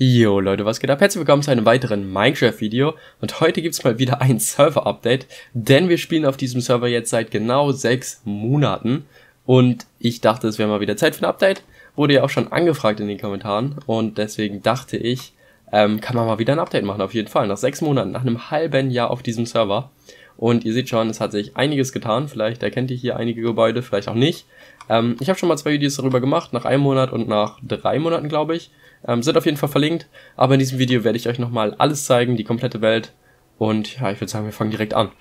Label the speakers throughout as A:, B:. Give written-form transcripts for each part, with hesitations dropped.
A: Jo Leute, was geht ab? Herzlich willkommen zu einem weiteren Minecraft-Video und heute gibt's mal wieder ein Server-Update, denn wir spielen auf diesem Server jetzt seit genau 6 Monaten und ich dachte, es wäre mal wieder Zeit für ein Update. Wurde ja auch schon angefragt in den Kommentaren und deswegen dachte ich, kann man mal wieder ein Update machen, auf jeden Fall. Nach 6 Monaten, nach einem halben Jahr auf diesem Server. Und ihr seht schon, es hat sich einiges getan. Vielleicht erkennt ihr hier einige Gebäude, vielleicht auch nicht. Ich habe schon mal 2 Videos darüber gemacht, nach 1 Monat und nach 3 Monaten, glaube ich. Sind auf jeden Fall verlinkt. Aber in diesem Video werde ich euch nochmal alles zeigen, die komplette Welt. Und ja, ich würde sagen, wir fangen direkt an.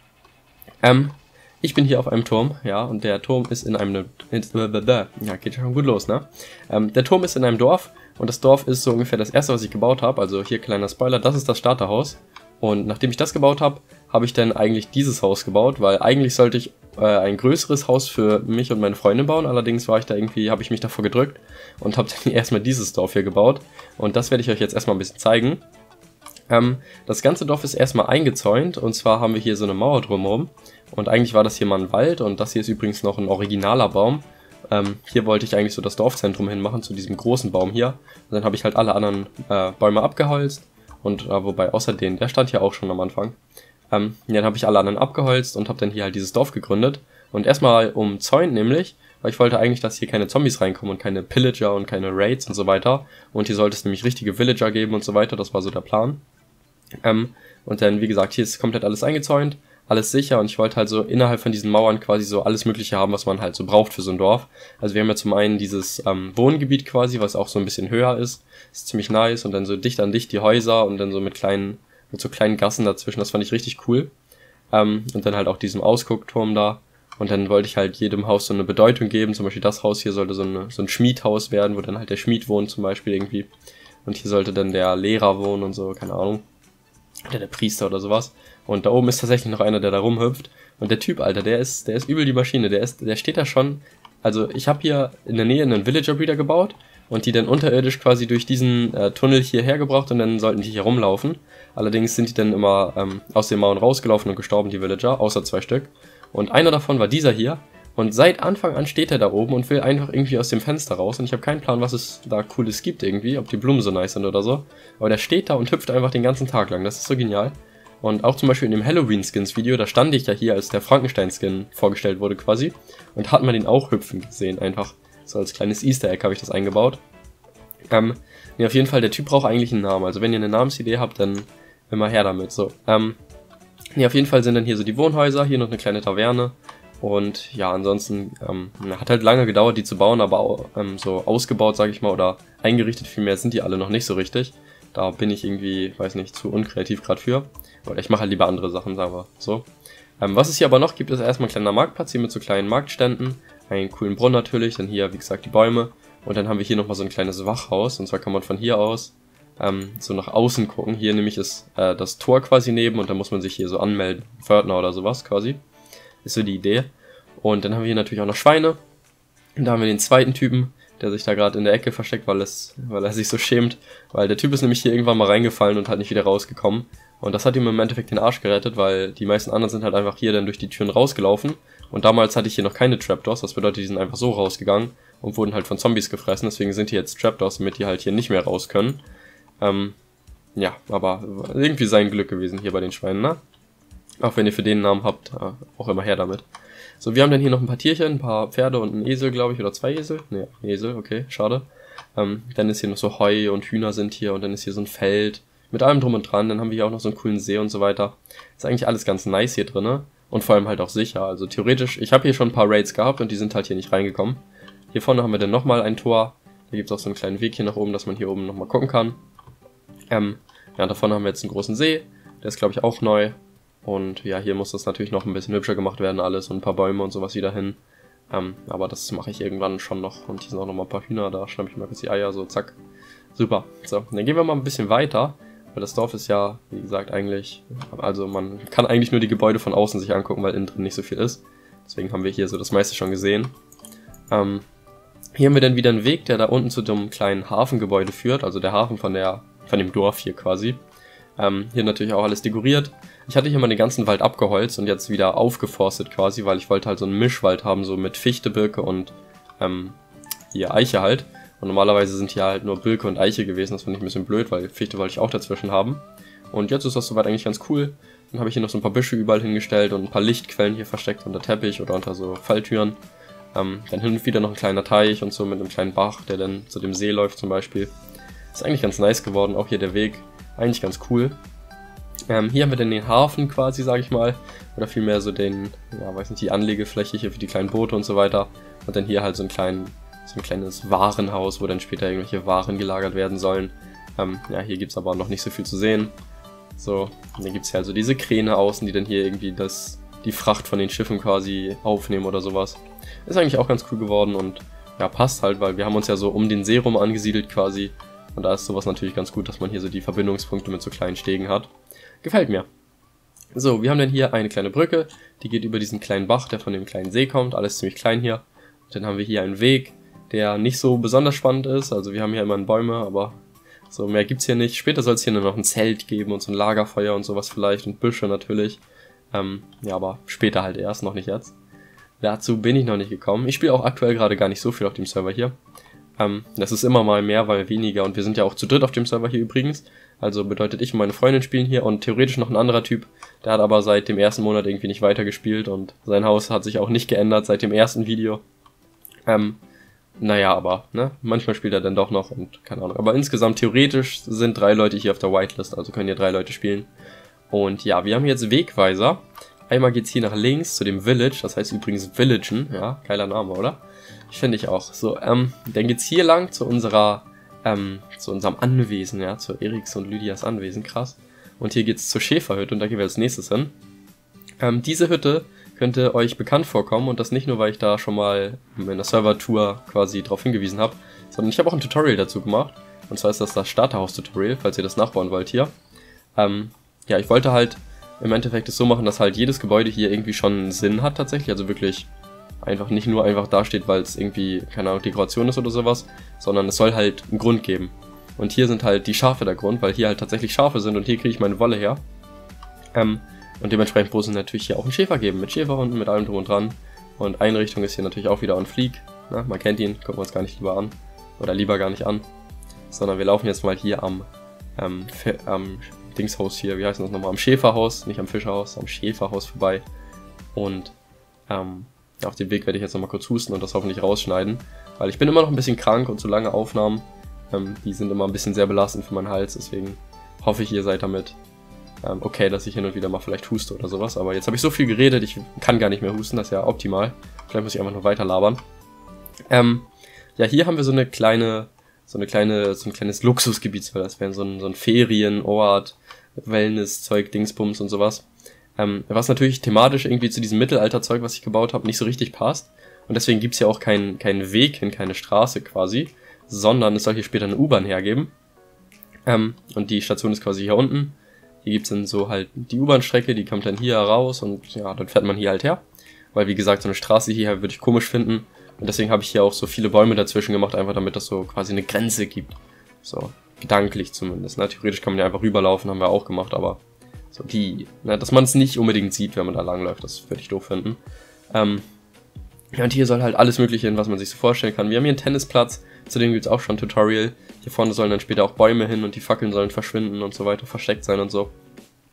A: Ich bin hier auf einem Turm, ja, und der Turm ist in einem... Ja, geht schon gut los, ne? Der Turm ist in einem Dorf und das Dorf ist so ungefähr das erste, was ich gebaut habe. Also hier kleiner Spoiler, das ist das Starterhaus. Und nachdem ich das gebaut habe, habe ich dann eigentlich dieses Haus gebaut, weil eigentlich sollte ich ein größeres Haus für mich und meine Freundin bauen. Allerdings war ich da irgendwie, habe ich mich davor gedrückt und habe dann erstmal dieses Dorf hier gebaut. Und das werde ich euch jetzt erstmal ein bisschen zeigen. Das ganze Dorf ist erstmal eingezäunt und zwar haben wir hier so eine Mauer drumherum. Und eigentlich war das hier mal ein Wald und das hier ist übrigens noch ein originaler Baum. Hier wollte ich eigentlich so das Dorfzentrum hinmachen, zu diesem großen Baum hier. Und dann habe ich halt alle anderen Bäume abgeholzt. Und wobei außer den, der stand hier auch schon am Anfang. Dann habe ich alle anderen abgeholzt und habe dann hier halt dieses Dorf gegründet. Und erstmal umzäunt nämlich, weil ich wollte eigentlich, dass hier keine Zombies reinkommen und keine Pillager und keine Raids und so weiter. Und hier sollte es nämlich richtige Villager geben und so weiter, das war so der Plan. Und dann, wie gesagt, hier ist komplett alles eingezäunt, alles sicher und ich wollte halt so innerhalb von diesen Mauern quasi so alles Mögliche haben, was man halt so braucht für so ein Dorf. Also wir haben ja zum einen dieses Wohngebiet quasi, was auch so ein bisschen höher ist ziemlich nice und dann so dicht an dicht die Häuser und dann so mit so kleinen Gassen dazwischen, das fand ich richtig cool. Und dann halt auch diesem Ausguckturm da und dann wollte ich halt jedem Haus so eine Bedeutung geben, zum Beispiel das Haus hier sollte so ein Schmiedhaus werden, wo dann halt der Schmied wohnt zum Beispiel irgendwie und hier sollte dann der Lehrer wohnen und so, keine Ahnung. Oder der Priester oder sowas. Und da oben ist tatsächlich noch einer, der da rumhüpft. Und der Typ, Alter, der ist übel die Maschine. Der steht da schon. Also ich habe hier in der Nähe einen Villager Breeder gebaut und die dann unterirdisch quasi durch diesen Tunnel hierher gebracht und dann sollten die hier rumlaufen. Allerdings sind die dann immer aus den Mauern rausgelaufen und gestorben, die Villager, außer 2 Stück. Und einer davon war dieser hier. Und seit Anfang an steht er da oben und will einfach irgendwie aus dem Fenster raus. Und ich habe keinen Plan, was es da Cooles gibt irgendwie, ob die Blumen so nice sind oder so. Aber der steht da und hüpft einfach den ganzen Tag lang. Das ist so genial. Und auch zum Beispiel in dem Halloween-Skins-Video, da stand ich ja hier, als der Frankenstein-Skin vorgestellt wurde quasi. Und hat man den auch hüpfen gesehen, einfach. So als kleines Easter Egg habe ich das eingebaut. Nee, auf jeden Fall, der Typ braucht eigentlich einen Namen. Also wenn ihr eine Namensidee habt, dann immer her damit. So, nee, auf jeden Fall sind dann hier so die Wohnhäuser, hier noch eine kleine Taverne. Und ja, ansonsten hat halt lange gedauert, die zu bauen, aber auch, so ausgebaut, sage ich mal, oder eingerichtet vielmehr sind die alle noch nicht so richtig. Da bin ich irgendwie, weiß nicht, zu unkreativ gerade für. Oder ich mache halt lieber andere Sachen, sagen wir so. Was es hier aber noch gibt, ist erstmal ein kleiner Marktplatz hier mit so kleinen Marktständen. Einen coolen Brunnen natürlich, dann hier, wie gesagt, die Bäume. Und dann haben wir hier nochmal so ein kleines Wachhaus. Und zwar kann man von hier aus so nach außen gucken. Hier nämlich ist das Tor quasi neben und da muss man sich hier so anmelden. Pförtner oder sowas quasi. Ist so die Idee. Und dann haben wir hier natürlich auch noch Schweine. Und da haben wir den zweiten Typen, der sich da gerade in der Ecke versteckt, weil er sich so schämt. Weil der Typ ist nämlich hier irgendwann mal reingefallen und halt nicht wieder rausgekommen. Und das hat ihm im Endeffekt den Arsch gerettet, weil die meisten anderen sind halt einfach hier dann durch die Türen rausgelaufen. Und damals hatte ich hier noch keine Trapdoors, das bedeutet, die sind einfach so rausgegangen und wurden halt von Zombies gefressen. Deswegen sind hier jetzt Trapdoors, damit die halt hier nicht mehr raus können. Ja, aber irgendwie sein Glück gewesen hier bei den Schweinen, ne? Auch wenn ihr für den Namen habt, auch immer her damit. So, wir haben dann hier noch ein paar Tierchen, ein paar Pferde und einen Esel, glaube ich, oder 2 Esel. Ne, Esel, okay, schade. Dann ist hier noch so Heu und Hühner sind hier und dann ist hier so ein Feld mit allem drum und dran. Dann haben wir hier auch noch so einen coolen See und so weiter. Ist eigentlich alles ganz nice hier drinne und vor allem halt auch sicher. Also theoretisch, ich habe hier schon ein paar Raids gehabt und die sind halt hier nicht reingekommen. Hier vorne haben wir dann nochmal ein Tor. Da gibt es auch so einen kleinen Weg hier nach oben, dass man hier oben nochmal gucken kann. Ja, da vorne haben wir jetzt einen großen See. Der ist, glaube ich, auch neu. Und ja, hier muss das natürlich noch ein bisschen hübscher gemacht werden alles und ein paar Bäume und sowas wieder hin. Aber das mache ich irgendwann schon noch. Und hier sind auch noch mal ein paar Hühner, da schnappe ich mal kurz die Eier, so zack. Super. So, dann gehen wir mal ein bisschen weiter. Weil das Dorf ist ja, wie gesagt, eigentlich... Also man kann eigentlich nur die Gebäude von außen sich angucken, weil innen drin nicht so viel ist. Deswegen haben wir hier so das meiste schon gesehen. Hier haben wir dann wieder einen Weg, der da unten zu dem kleinen Hafengebäude führt. Also der Hafen von dem Dorf hier quasi. Hier natürlich auch alles dekoriert. Ich hatte hier mal den ganzen Wald abgeholzt und jetzt wieder aufgeforstet quasi, weil ich wollte halt so einen Mischwald haben, so mit Fichte, Birke und hier Eiche halt. Und normalerweise sind hier halt nur Birke und Eiche gewesen, das finde ich ein bisschen blöd, weil Fichte wollte ich auch dazwischen haben. Und jetzt ist das soweit eigentlich ganz cool. Dann habe ich hier noch so ein paar Büsche überall hingestellt und ein paar Lichtquellen hier versteckt unter Teppich oder unter so Falltüren. Dann hin und wieder noch ein kleiner Teich und so mit einem kleinen Bach, der dann zu dem See läuft zum Beispiel. Ist eigentlich ganz nice geworden, auch hier der Weg, eigentlich ganz cool. Hier haben wir dann den Hafen quasi, sage ich mal, oder vielmehr so den, ja, weiß nicht, die Anlegefläche hier für die kleinen Boote und so weiter. Und dann hier halt so ein kleines Warenhaus, wo dann später irgendwelche Waren gelagert werden sollen. Ja, hier gibt es aber noch nicht so viel zu sehen. So, und dann gibt es ja also diese Kräne außen, die dann hier irgendwie die Fracht von den Schiffen quasi aufnehmen oder sowas. Ist eigentlich auch ganz cool geworden und ja, passt halt, weil wir haben uns ja so um den See rum angesiedelt quasi. Und da ist sowas natürlich ganz gut, dass man hier so die Verbindungspunkte mit so kleinen Stegen hat. Gefällt mir. So, wir haben dann hier eine kleine Brücke, die geht über diesen kleinen Bach, der von dem kleinen See kommt. Alles ziemlich klein hier. Und dann haben wir hier einen Weg, der nicht so besonders spannend ist. Also wir haben hier immer Bäume, aber so mehr gibt's hier nicht. Später soll es hier nur noch ein Zelt geben und so ein Lagerfeuer und sowas vielleicht und Büsche natürlich. Ja, aber später halt erst, noch nicht jetzt. Dazu bin ich noch nicht gekommen. Ich spiele auch aktuell gerade gar nicht so viel auf dem Server hier. Das ist immer mal mehr, mal weniger und wir sind ja auch zu dritt auf dem Server hier übrigens. Also bedeutet, ich und meine Freundin spielen hier und theoretisch noch ein anderer Typ. Der hat aber seit dem ersten Monat irgendwie nicht weitergespielt und sein Haus hat sich auch nicht geändert seit dem ersten Video. Naja, aber, ne, manchmal spielt er dann doch noch und keine Ahnung. Aber insgesamt theoretisch sind 3 Leute hier auf der Whitelist, also können hier 3 Leute spielen. Und ja, wir haben jetzt Wegweiser. Einmal geht's hier nach links zu dem Village, das heißt übrigens Villagen, ja, geiler Name, oder? Finde ich auch. So, dann geht's hier lang zu unserem Anwesen, ja, zu Eriks und Lydias Anwesen, krass. Und hier geht's zur Schäferhütte und da gehen wir als nächstes hin. Diese Hütte könnte euch bekannt vorkommen und das nicht nur, weil ich da schon mal in der Server-Tour quasi drauf hingewiesen habe, sondern ich habe auch ein Tutorial dazu gemacht. Und zwar ist das Starterhaus-Tutorial, falls ihr das nachbauen wollt hier. Ja, ich wollte halt im Endeffekt es so machen, dass halt jedes Gebäude hier irgendwie schon einen Sinn hat tatsächlich, also wirklich einfach nicht nur einfach dasteht, weil es irgendwie, keine Ahnung, Dekoration ist oder sowas, sondern es soll halt einen Grund geben. Und hier sind halt die Schafe der Grund, weil hier halt tatsächlich Schafe sind und hier kriege ich meine Wolle her. Und dementsprechend muss es natürlich hier auch einen Schäfer geben, mit Schäferhunden, mit allem drum und dran. Und Einrichtung ist hier natürlich auch wieder on fleek. Na, man kennt ihn, gucken wir uns gar nicht lieber an. Oder lieber gar nicht an. Sondern wir laufen jetzt mal hier am Dingshaus hier, wie heißt das nochmal? Am Schäferhaus, nicht am Fischerhaus, am Schäferhaus vorbei. Und auf dem Weg werde ich jetzt nochmal kurz husten und das hoffentlich rausschneiden. Weil ich bin immer noch ein bisschen krank und so lange Aufnahmen, die sind immer ein bisschen sehr belastend für meinen Hals. Deswegen hoffe ich, ihr seid damit okay, dass ich hin und wieder mal vielleicht huste oder sowas. Aber jetzt habe ich so viel geredet, ich kann gar nicht mehr husten, das ist ja optimal. Vielleicht muss ich einfach nur weiter labern. Ja, hier haben wir so ein kleines Luxusgebiet, weil das wäre so ein Ferienort, Wellness-Zeug, Dingsbums und sowas. Was natürlich thematisch irgendwie zu diesem Mittelalterzeug, was ich gebaut habe, nicht so richtig passt. Und deswegen gibt's ja auch keinen Weg hin, keine Straße quasi, sondern es soll hier später eine U-Bahn hergeben. Und die Station ist quasi hier unten. Hier gibt's dann so halt die U-Bahn-Strecke, die kommt dann hier raus und ja, dann fährt man hier halt her. Weil wie gesagt, so eine Straße hier würde ich komisch finden. Und deswegen habe ich hier auch so viele Bäume dazwischen gemacht, einfach damit das so quasi eine Grenze gibt. So, gedanklich zumindest. Ne? Theoretisch kann man ja einfach rüberlaufen, haben wir auch gemacht, aber so dass man es nicht unbedingt sieht, wenn man da langläuft, das würde ich doof finden. Ja, und hier soll halt alles mögliche hin, was man sich so vorstellen kann. Wir haben hier einen Tennisplatz, zu dem gibt es auch schon ein Tutorial. Hier vorne sollen dann später auch Bäume hin und die Fackeln sollen verschwinden und so weiter, versteckt sein und so.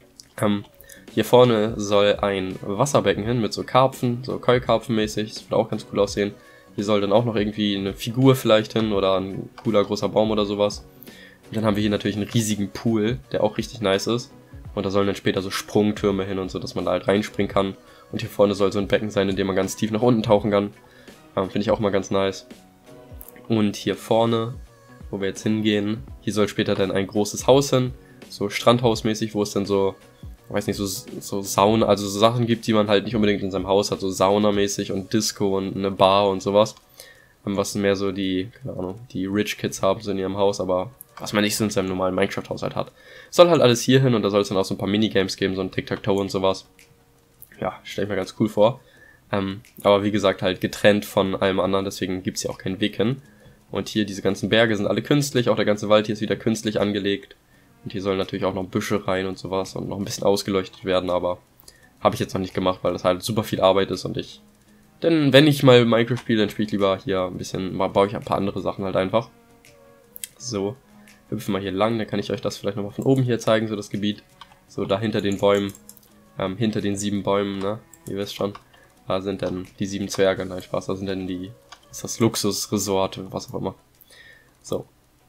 A: Hier vorne soll ein Wasserbecken hin mit so Karpfen, so Keukarpfen-mäßig, das wird auch ganz cool aussehen. Hier soll dann auch noch irgendwie eine Figur vielleicht hin oder ein cooler großer Baum oder sowas. Und dann haben wir hier natürlich einen riesigen Pool, der auch richtig nice ist. Und da sollen dann später so Sprungtürme hin und so, dass man da halt reinspringen kann. Und hier vorne soll so ein Becken sein, in dem man ganz tief nach unten tauchen kann. Finde ich auch mal ganz nice. Und hier vorne, wo wir jetzt hingehen, hier soll später dann ein großes Haus hin. So Strandhausmäßig, wo es dann so, weiß nicht, so Sauna, also so Sachen gibt, die man halt nicht unbedingt in seinem Haus hat. So Saunamäßig und Disco und eine Bar und sowas. Was mehr so keine Ahnung, die Rich Kids haben so in ihrem Haus, aber was man nicht so in seinem normalen Minecraft-Haushalt hat. Soll halt alles hier hin und da soll es dann auch so ein paar Minigames geben, so ein Tic-Tac-Toe und sowas. Ja, stelle ich mir ganz cool vor. Aber wie gesagt, halt getrennt von allem anderen, deswegen gibt's hier auch keinen Weg hin. Und hier diese ganzen Berge sind alle künstlich, auch der ganze Wald hier ist wieder künstlich angelegt. Und hier sollen natürlich auch noch Büsche rein und sowas und noch ein bisschen ausgeleuchtet werden, aber habe ich jetzt noch nicht gemacht, weil das halt super viel Arbeit ist und ich Denn wenn ich mal Minecraft spiele, dann spiele ich lieber hier ein bisschen, baue ich ein paar andere Sachen halt einfach. So, wir hüpfen mal hier lang, dann kann ich euch das vielleicht nochmal von oben hier zeigen, so das Gebiet. So, da hinter den Bäumen, hinter den 7 Bäumen, ne, ihr wisst schon. Da sind dann die 7 Zwerge, nein Spaß, da sind dann ist das Luxusresort, was auch immer. So,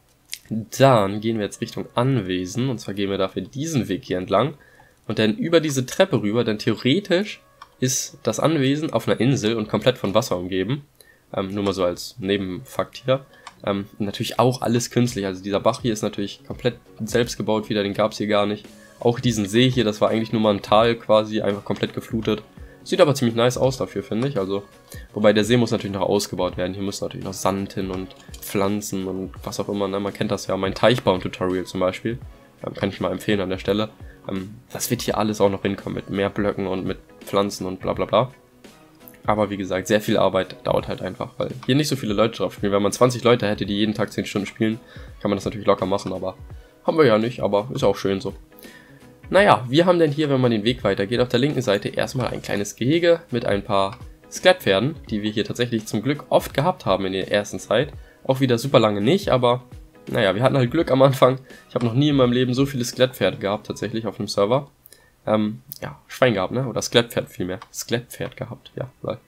A: dann gehen wir jetzt Richtung Anwesen, und zwar gehen wir dafür diesen Weg hier entlang. Und dann über diese Treppe rüber, denn theoretisch ist das Anwesen auf einer Insel und komplett von Wasser umgeben. Nur mal so als Nebenfakt hier. Natürlich auch alles künstlich, also dieser Bach hier ist natürlich komplett selbst gebaut wieder, den gab es hier gar nicht. Auch diesen See hier, das war eigentlich nur mal ein Tal quasi, einfach komplett geflutet. Sieht aber ziemlich nice aus dafür, finde ich. Also, wobei der See muss natürlich noch ausgebaut werden. Hier muss natürlich noch Sand hin und Pflanzen und was auch immer. Ne? Man kennt das ja, mein Teichbauen-Tutorial zum Beispiel. Kann ich mal empfehlen an der Stelle. Das wird hier alles auch noch hinkommen mit mehr Blöcken und mit Pflanzen und bla bla bla. Aber wie gesagt, sehr viel Arbeit dauert halt einfach, weil hier nicht so viele Leute drauf spielen. Wenn man 20 Leute hätte, die jeden Tag 10 Stunden spielen, kann man das natürlich locker machen, aber haben wir ja nicht, aber ist auch schön so. Naja, wir haben denn hier, wenn man den Weg weitergeht, auf der linken Seite erstmal ein kleines Gehege mit ein paar Skelettpferden, die wir hier tatsächlich zum Glück oft gehabt haben in der ersten Zeit. Auch wieder super lange nicht, aber naja, wir hatten halt Glück am Anfang. Ich habe noch nie in meinem Leben so viele Skelettpferde gehabt, tatsächlich auf einem Server. Ja, Schwein gehabt, ne? Oder Skelettpferd vielmehr. Skelettpferd gehabt, ja. Weil,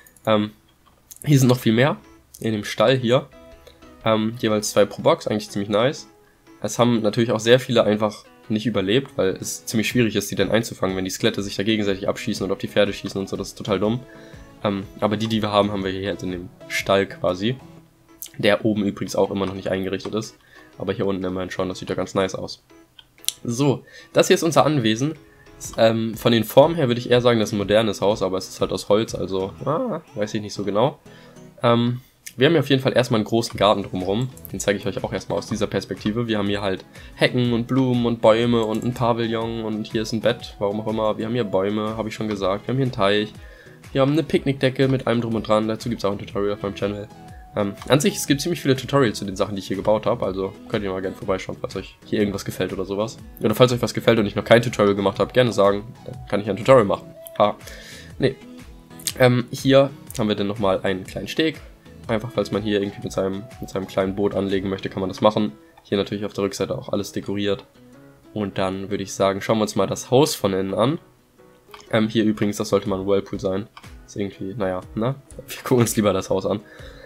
A: hier sind noch viel mehr. In dem Stall hier. Jeweils 2 pro Box, eigentlich ziemlich nice. Es haben natürlich auch sehr viele einfach nicht überlebt, weil es ziemlich schwierig ist, die dann einzufangen, wenn die Skelette sich da gegenseitig abschießen und auf die Pferde schießen und so, das ist total dumm. Aber die wir haben wir hier jetzt in dem Stall quasi. Der oben übrigens auch immer noch nicht eingerichtet ist. Aber hier unten immerhin schon, das sieht ja ganz nice aus. So, das hier ist unser Anwesen. Von den Formen her würde ich eher sagen, das ist ein modernes Haus, aber es ist halt aus Holz, also weiß ich nicht so genau. Wir haben hier auf jeden Fall erstmal einen großen Garten drumherum. Den zeige ich euch auch erstmal aus dieser Perspektive. Wir haben hier halt Hecken und Blumen und Bäume und ein Pavillon und hier ist ein Bett, warum auch immer. Wir haben hier Bäume, habe ich schon gesagt. Wir haben hier einen Teich. Wir haben eine Picknickdecke mit allem drum und dran. Dazu gibt es auch ein Tutorial auf meinem Channel. An sich, es gibt ziemlich viele Tutorials zu den Sachen, die ich hier gebaut habe, also könnt ihr mal gerne vorbeischauen, falls euch hier irgendwas gefällt oder sowas. Oder falls euch was gefällt und ich noch kein Tutorial gemacht habe, gerne sagen, dann kann ich ein Tutorial machen. Nee. Hier haben wir dann nochmal einen kleinen Steg. Einfach, falls man hier irgendwie mit seinem kleinen Boot anlegen möchte, kann man das machen. Hier natürlich auf der Rückseite auch alles dekoriert. Und dann würde ich sagen, schauen wir uns mal das Haus von innen an. Hier übrigens, das sollte mal ein Whirlpool sein. Ist irgendwie, naja, ne? Wir gucken uns lieber das Haus an.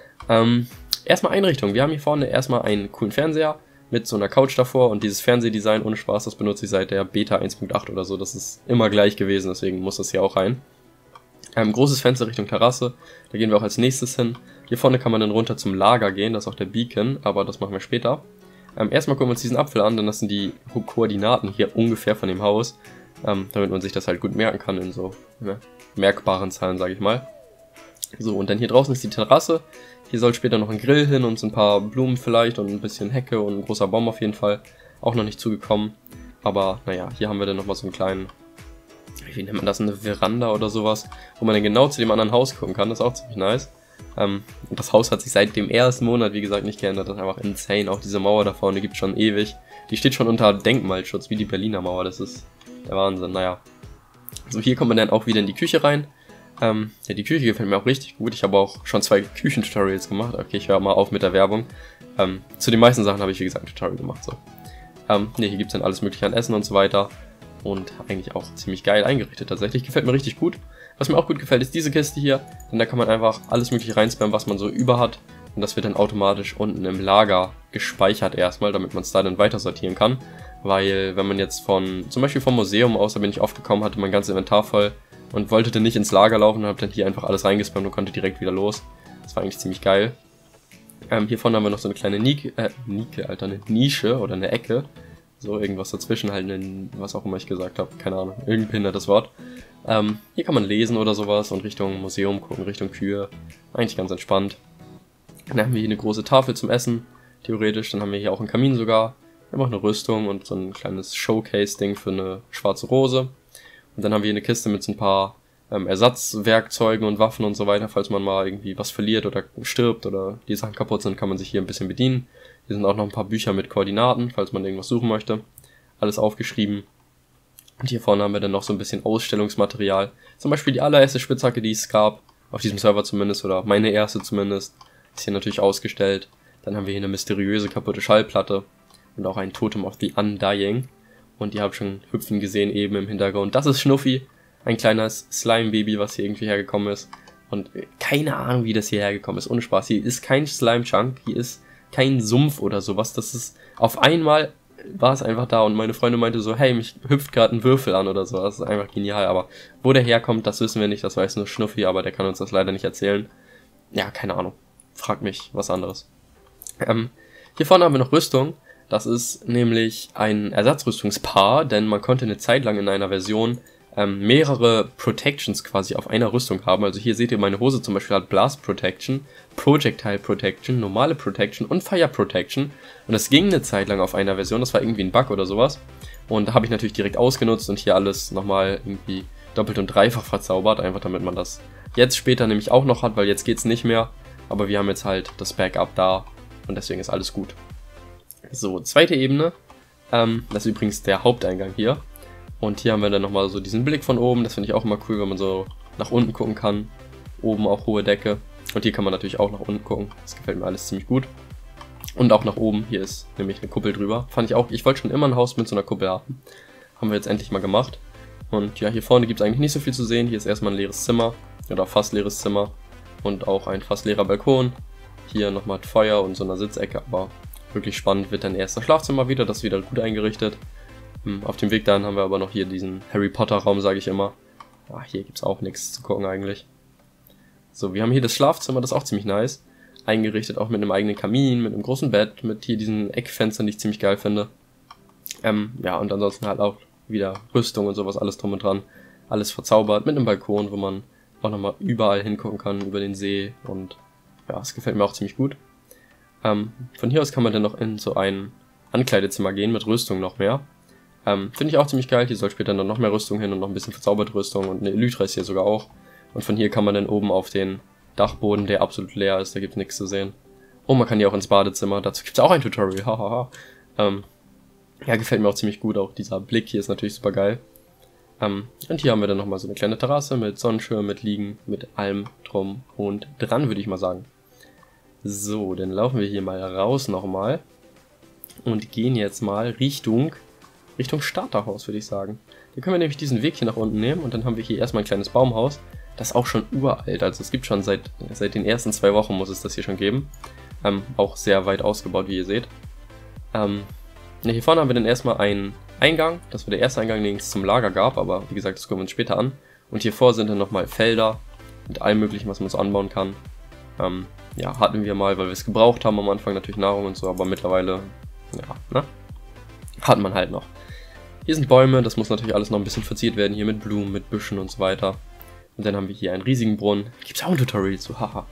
A: Erstmal Einrichtung. Wir haben hier vorne erstmal einen coolen Fernseher mit so einer Couch davor und dieses Fernsehdesign, ohne Spaß, das benutze ich seit der Beta 1.8 oder so. Das ist immer gleich gewesen, deswegen muss das hier auch rein. Großes Fenster Richtung Terrasse, da gehen wir auch als nächstes hin. Hier vorne kann man dann runter zum Lager gehen, das ist auch der Beacon, aber das machen wir später. Erstmal gucken wir uns diesen Apfel an, denn das sind die Koordinaten hier ungefähr von dem Haus, damit man sich das halt gut merken kann in so merkbaren Zahlen, sage ich mal. So, und dann hier draußen ist die Terrasse. Hier soll später noch ein Grill hin und so ein paar Blumen vielleicht und ein bisschen Hecke und ein großer Baum auf jeden Fall. Auch noch nicht zugekommen. Aber naja, hier haben wir dann nochmal so einen kleinen, wie nennt man das, eine Veranda oder sowas, wo man dann genau zu dem anderen Haus gucken kann. Das ist auch ziemlich nice. Und das Haus hat sich seit dem ersten Monat, wie gesagt, nicht geändert. Das ist einfach insane. Auch diese Mauer da vorne gibt es schon ewig. Die steht schon unter Denkmalschutz, wie die Berliner Mauer. Das ist der Wahnsinn. Naja. So, hier kommt man dann auch wieder in die Küche rein. Ja, die Küche gefällt mir auch richtig gut. Ich habe auch schon 2 Küchentutorials gemacht. Okay, ich höre mal auf mit der Werbung. Zu den meisten Sachen habe ich, wie gesagt, ein Tutorial gemacht. So. Ne, hier gibt es dann alles mögliche an Essen und so weiter. Und eigentlich auch ziemlich geil eingerichtet tatsächlich. Gefällt mir richtig gut. Was mir auch gut gefällt, ist diese Kiste hier. Denn da kann man einfach alles mögliche reinspammen, was man so über hat. Und das wird dann automatisch unten im Lager gespeichert erstmal, damit man es da dann weiter sortieren kann. Weil, wenn man jetzt zum Beispiel vom Museum aus, da bin ich oft gekommen, hatte mein ganzes Inventar voll und wollte dann nicht ins Lager laufen und habe dann hier einfach alles reingespammt und konnte direkt wieder los. Das war eigentlich ziemlich geil. Hier vorne haben wir noch so eine kleine eine Nische oder eine Ecke. So irgendwas dazwischen, halt was auch immer ich gesagt habe, keine Ahnung, irgendein behindertes Wort. Hier kann man lesen oder sowas und Richtung Museum gucken, Richtung Kühe. Eigentlich ganz entspannt. Dann haben wir hier eine große Tafel zum Essen, theoretisch. Dann haben wir hier auch einen Kamin sogar. Wir haben auch eine Rüstung und so ein kleines Showcase-Ding für eine schwarze Rose. Und dann haben wir hier eine Kiste mit so ein paar Ersatzwerkzeugen und Waffen und so weiter. Falls man mal irgendwie was verliert oder stirbt oder die Sachen kaputt sind, kann man sich hier ein bisschen bedienen. Hier sind auch noch ein paar Bücher mit Koordinaten, falls man irgendwas suchen möchte. Alles aufgeschrieben. Und hier vorne haben wir dann noch so ein bisschen Ausstellungsmaterial. Zum Beispiel die allererste Spitzhacke, die es gab. Auf diesem Server zumindest, oder meine erste zumindest. Ist hier natürlich ausgestellt. Dann haben wir hier eine mysteriöse kaputte Schallplatte. Und auch ein Totem of the Undying. Und ihr habt schon hüpfen gesehen eben im Hintergrund. Das ist Schnuffi. Ein kleines Slime-Baby, was hier irgendwie hergekommen ist. Und keine Ahnung, wie das hier hergekommen ist. Ohne Spaß. Hier ist kein Slime-Chunk. Hier ist kein Sumpf oder sowas. Das ist auf einmal war es einfach da und meine Freundin meinte so, hey, mich hüpft gerade ein Würfel an oder so. Das ist einfach genial, aber wo der herkommt, das wissen wir nicht, das weiß nur Schnuffi, aber der kann uns das leider nicht erzählen. Ja, keine Ahnung. Frag mich was anderes. Hier vorne haben wir noch Rüstung. Das ist nämlich ein Ersatzrüstungspaar, denn man konnte eine Zeit lang in einer Version mehrere Protections quasi auf einer Rüstung haben. Also hier seht ihr, meine Hose zum Beispiel hat Blast Protection, Projectile Protection, normale Protection und Fire Protection. Und das ging eine Zeit lang auf einer Version, das war irgendwie ein Bug oder sowas. Und da habe ich natürlich direkt ausgenutzt und hier alles nochmal irgendwie doppelt und dreifach verzaubert, einfach damit man das jetzt später nämlich auch noch hat, weil jetzt geht's nicht mehr. Aber wir haben jetzt halt das Backup da und deswegen ist alles gut. So, zweite Ebene. Das ist übrigens der Haupteingang hier. Und hier haben wir dann nochmal so diesen Blick von oben. Das finde ich auch immer cool, wenn man so nach unten gucken kann. Oben auch hohe Decke. Und hier kann man natürlich auch nach unten gucken. Das gefällt mir alles ziemlich gut. Und auch nach oben. Hier ist nämlich eine Kuppel drüber. Fand ich auch, ich wollte schon immer ein Haus mit so einer Kuppel haben. Haben wir jetzt endlich mal gemacht. Und ja, hier vorne gibt es eigentlich nicht so viel zu sehen. Hier ist erstmal ein leeres Zimmer. Oder fast leeres Zimmer. Und auch ein fast leerer Balkon. Hier nochmal Feuer und so eine Sitzecke. Aber wirklich spannend wird dann erst das Schlafzimmer wieder. Das ist wieder gut eingerichtet. Auf dem Weg dahin haben wir aber noch hier diesen Harry Potter Raum, sage ich immer. Ah, hier gibt's auch nichts zu gucken eigentlich. So, wir haben hier das Schlafzimmer, das ist auch ziemlich nice. Eingerichtet auch mit einem eigenen Kamin, mit einem großen Bett, mit hier diesen Eckfenstern, die ich ziemlich geil finde. Ja, und ansonsten halt auch wieder Rüstung und sowas, alles drum und dran. Alles verzaubert, mit einem Balkon, wo man auch nochmal überall hingucken kann, über den See. Und ja, es gefällt mir auch ziemlich gut. Von hier aus kann man dann noch in so ein Ankleidezimmer gehen, mit Rüstung noch mehr. Finde ich auch ziemlich geil. Hier soll später dann noch mehr Rüstung hin und noch ein bisschen verzauberte Rüstung und eine Elytra ist hier sogar auch. Und von hier kann man dann oben auf den Dachboden, der absolut leer ist, da gibt es nichts zu sehen. Und man kann hier auch ins Badezimmer, dazu gibt es auch ein Tutorial, hahaha. Ja, gefällt mir auch ziemlich gut, auch dieser Blick hier ist natürlich super geil. Und hier haben wir dann nochmal so eine kleine Terrasse mit Sonnenschirm, mit Liegen, mit allem drum und dran, würde ich mal sagen. So, dann laufen wir hier mal raus nochmal und gehen jetzt mal Richtung Starterhaus, würde ich sagen. Hier können wir nämlich diesen Weg hier nach unten nehmen und dann haben wir hier erstmal ein kleines Baumhaus. Das ist auch schon uralt, also es gibt schon seit den ersten 2 Wochen muss es das hier schon geben. Auch sehr weit ausgebaut, wie ihr seht. Hier vorne haben wir dann erstmal einen Eingang. Das war der erste Eingang, den es zum Lager gab, aber wie gesagt, das gucken wir uns später an. Und hier vor sind dann nochmal Felder mit allem möglichen, was man so anbauen kann. Ja, hatten wir mal, weil wir es gebraucht haben am Anfang natürlich Nahrung und so, aber mittlerweile, ja, ne? Hat man halt noch. Hier sind Bäume, das muss natürlich alles noch ein bisschen verziert werden, hier mit Blumen, mit Büschen und so weiter. Und dann haben wir hier einen riesigen Brunnen. Gibt es auch ein Tutorial zu, haha.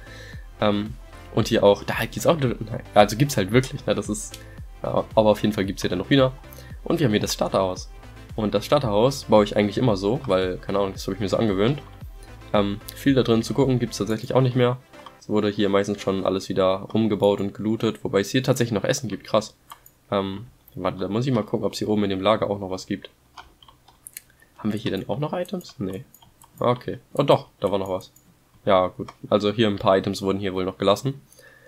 A: Und hier auch, da gibt es auch, also gibt es halt wirklich, ne, das ist, ja, aber auf jeden Fall gibt es hier dann noch Hühner. Und wir haben hier das Starterhaus. Und das Starterhaus baue ich eigentlich immer so, weil, keine Ahnung, das habe ich mir so angewöhnt. Viel da drin zu gucken gibt es tatsächlich auch nicht mehr. Es wurde hier meistens schon alles wieder umgebaut und gelootet, wobei es hier tatsächlich noch Essen gibt, krass. Warte, da muss ich mal gucken, ob es hier oben in dem Lager auch noch was gibt. Haben wir hier denn auch noch Items? Nee. Okay. Oh doch, da war noch was. Ja, gut. Also hier ein paar Items wurden hier wohl noch gelassen.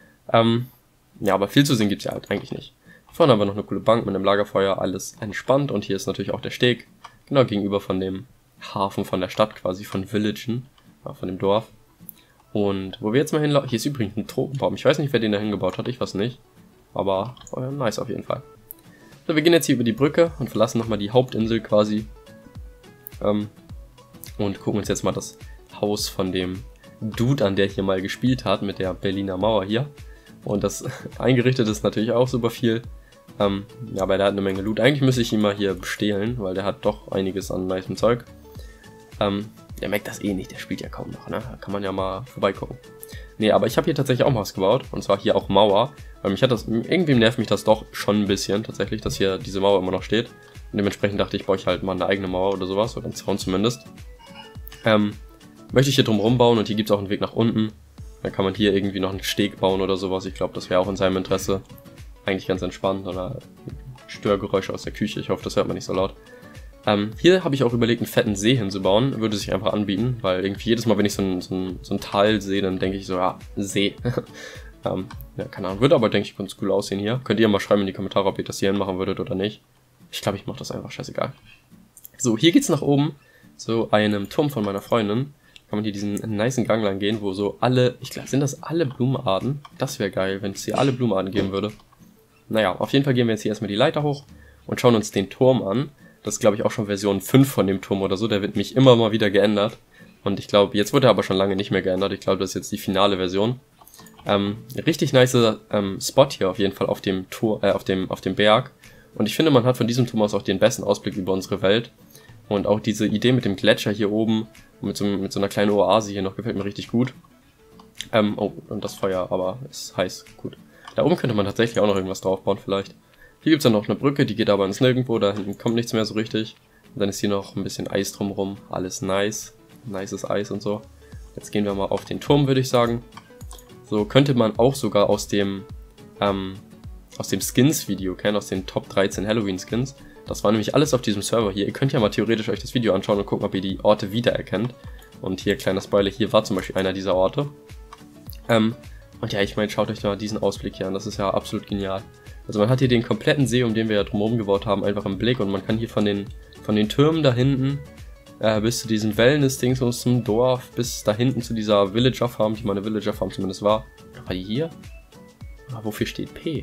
A: Ja, aber viel zu sehen gibt's ja halt eigentlich nicht. Hier vorne haben wir noch eine coole Bank mit einem Lagerfeuer, alles entspannt. Und hier ist natürlich auch der Steg. Genau gegenüber von dem Hafen von der Stadt quasi, von Villagen. Ja, von dem Dorf. Und wo wir jetzt mal hinlaufen, hier ist übrigens ein Tropenbaum. Ich weiß nicht, wer den da hingebaut hat, ich weiß nicht. Aber nice auf jeden Fall. So, wir gehen jetzt hier über die Brücke und verlassen nochmal die Hauptinsel quasi. Und gucken uns jetzt mal das Haus von dem Dude an, der hier mal gespielt hat, mit der Berliner Mauer hier. Und das eingerichtet ist natürlich auch super viel. Ja, aber der hat eine Menge Loot. Eigentlich müsste ich ihn mal hier bestehlen, weil der hat doch einiges an nicem Zeug. Der merkt das eh nicht, der spielt ja kaum noch, ne? Da kann man ja mal vorbeigucken. Nee, aber ich habe hier tatsächlich auch mal was gebaut. Und zwar hier auch Mauer. Weil mich hat das, irgendwie nervt mich das doch schon ein bisschen tatsächlich, dass hier diese Mauer immer noch steht. Und dementsprechend dachte ich, baue ich halt mal eine eigene Mauer oder sowas, oder einen Zaun zumindest. Möchte ich hier drum rumbauen und hier gibt es auch einen Weg nach unten. Dann kann man hier irgendwie noch einen Steg bauen oder sowas. Ich glaube, das wäre auch in seinem Interesse. Eigentlich ganz entspannt. Oder Störgeräusche aus der Küche. Ich hoffe, das hört man nicht so laut. Hier habe ich auch überlegt, einen fetten See hinzubauen. Würde sich einfach anbieten, weil irgendwie jedes Mal, wenn ich so ein Tal sehe, dann denke ich so, ja, See. Ja, keine Ahnung. Würde aber, denke ich, ganz cool aussehen hier. Könnt ihr mal schreiben in die Kommentare, ob ihr das hier hinmachen würdet oder nicht. Ich glaube, ich mache das einfach, scheißegal. So, hier geht's nach oben zu einem Turm von meiner Freundin. Kann man hier diesen nicen Gang lang gehen, wo so alle, ich glaube, sind das alle Blumenarten? Das wäre geil, wenn es hier alle Blumenarten geben würde. Naja, auf jeden Fall gehen wir jetzt hier erstmal die Leiter hoch und schauen uns den Turm an. Das ist, glaube ich, auch schon Version 5 von dem Turm oder so. Der wird nämlich immer mal wieder geändert. Und ich glaube, jetzt wird er aber schon lange nicht mehr geändert. Ich glaube, das ist jetzt die finale Version. Richtig nice Spot hier auf jeden Fall auf dem auf dem Berg. Und ich finde, man hat von diesem Turm aus auch den besten Ausblick über unsere Welt. Und auch diese Idee mit dem Gletscher hier oben und mit so einer kleinen Oase hier noch gefällt mir richtig gut. Oh, und das Feuer, aber ist heiß, gut. Da oben könnte man tatsächlich auch noch irgendwas draufbauen vielleicht. Hier gibt es dann noch eine Brücke, die geht aber ins Nirgendwo, da hinten kommt nichts mehr so richtig. Und dann ist hier noch ein bisschen Eis drumherum, alles nice. Nices Eis und so. Jetzt gehen wir mal auf den Turm, würde ich sagen. So könnte man auch sogar aus dem Skins-Video kennen, aus den Top 13 Halloween-Skins. Das war nämlich alles auf diesem Server hier. Ihr könnt ja mal theoretisch euch das Video anschauen und gucken, ob ihr die Orte wiedererkennt. Und hier, kleiner Spoiler, hier war zum Beispiel einer dieser Orte. Und ja, ich meine, schaut euch mal diesen Ausblick hier an, das ist ja absolut genial. Also man hat hier den kompletten See, um den wir ja drumherum gebaut haben, einfach im Blick. Und man kann hier von den Türmen da hinten bis zu diesen Wellness-Dings aus dem Dorf, bis da hinten zu dieser Villager-Farm, die meine Villager-Farm zumindest war. War die hier? Ah, wofür steht P?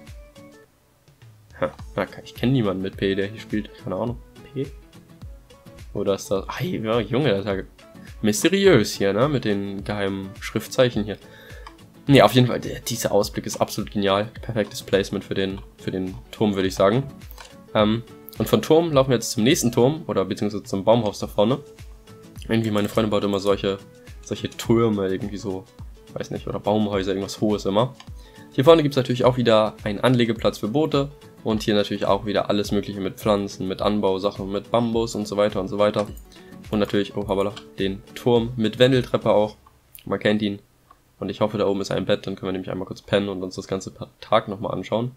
A: Ich kenne niemanden mit P, der hier spielt. Keine Ahnung. P? Oder ist das... Ah, ja, Junge, das ist ja mysteriös hier, ne? Mit den geheimen Schriftzeichen hier. Ne, auf jeden Fall, dieser Ausblick ist absolut genial. Perfektes Placement für den Turm, würde ich sagen. Und von Turm laufen wir jetzt zum nächsten Turm, oder beziehungsweise zum Baumhaus da vorne. Irgendwie, meine Freundin baut immer solche Türme, irgendwie so, weiß nicht, oder Baumhäuser, irgendwas Hohes immer. Hier vorne gibt es natürlich auch wieder einen Anlegeplatz für Boote. Und hier natürlich auch wieder alles mögliche mit Pflanzen, mit Anbausachen, mit Bambus und so weiter und so weiter. Und natürlich, oh habala, den Turm mit Wendeltreppe auch. Man kennt ihn. Und ich hoffe, da oben ist ein Bett, dann können wir nämlich einmal kurz pennen und uns das ganze Tag nochmal anschauen.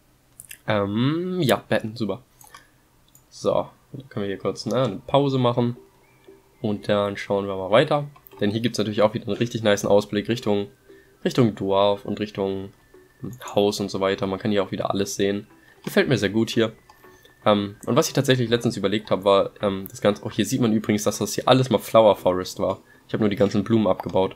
A: Ja, Betten, super. So, dann können wir hier kurz eine Pause machen. Und dann schauen wir mal weiter. Denn hier gibt es natürlich auch wieder einen richtig nicen Ausblick Richtung Dorf und Richtung Haus und so weiter. Man kann hier auch wieder alles sehen. Gefällt mir sehr gut hier. Und was ich tatsächlich letztens überlegt habe, war das Ganze... Auch hier sieht man übrigens, dass das hier alles mal Flower Forest war. Ich habe nur die ganzen Blumen abgebaut.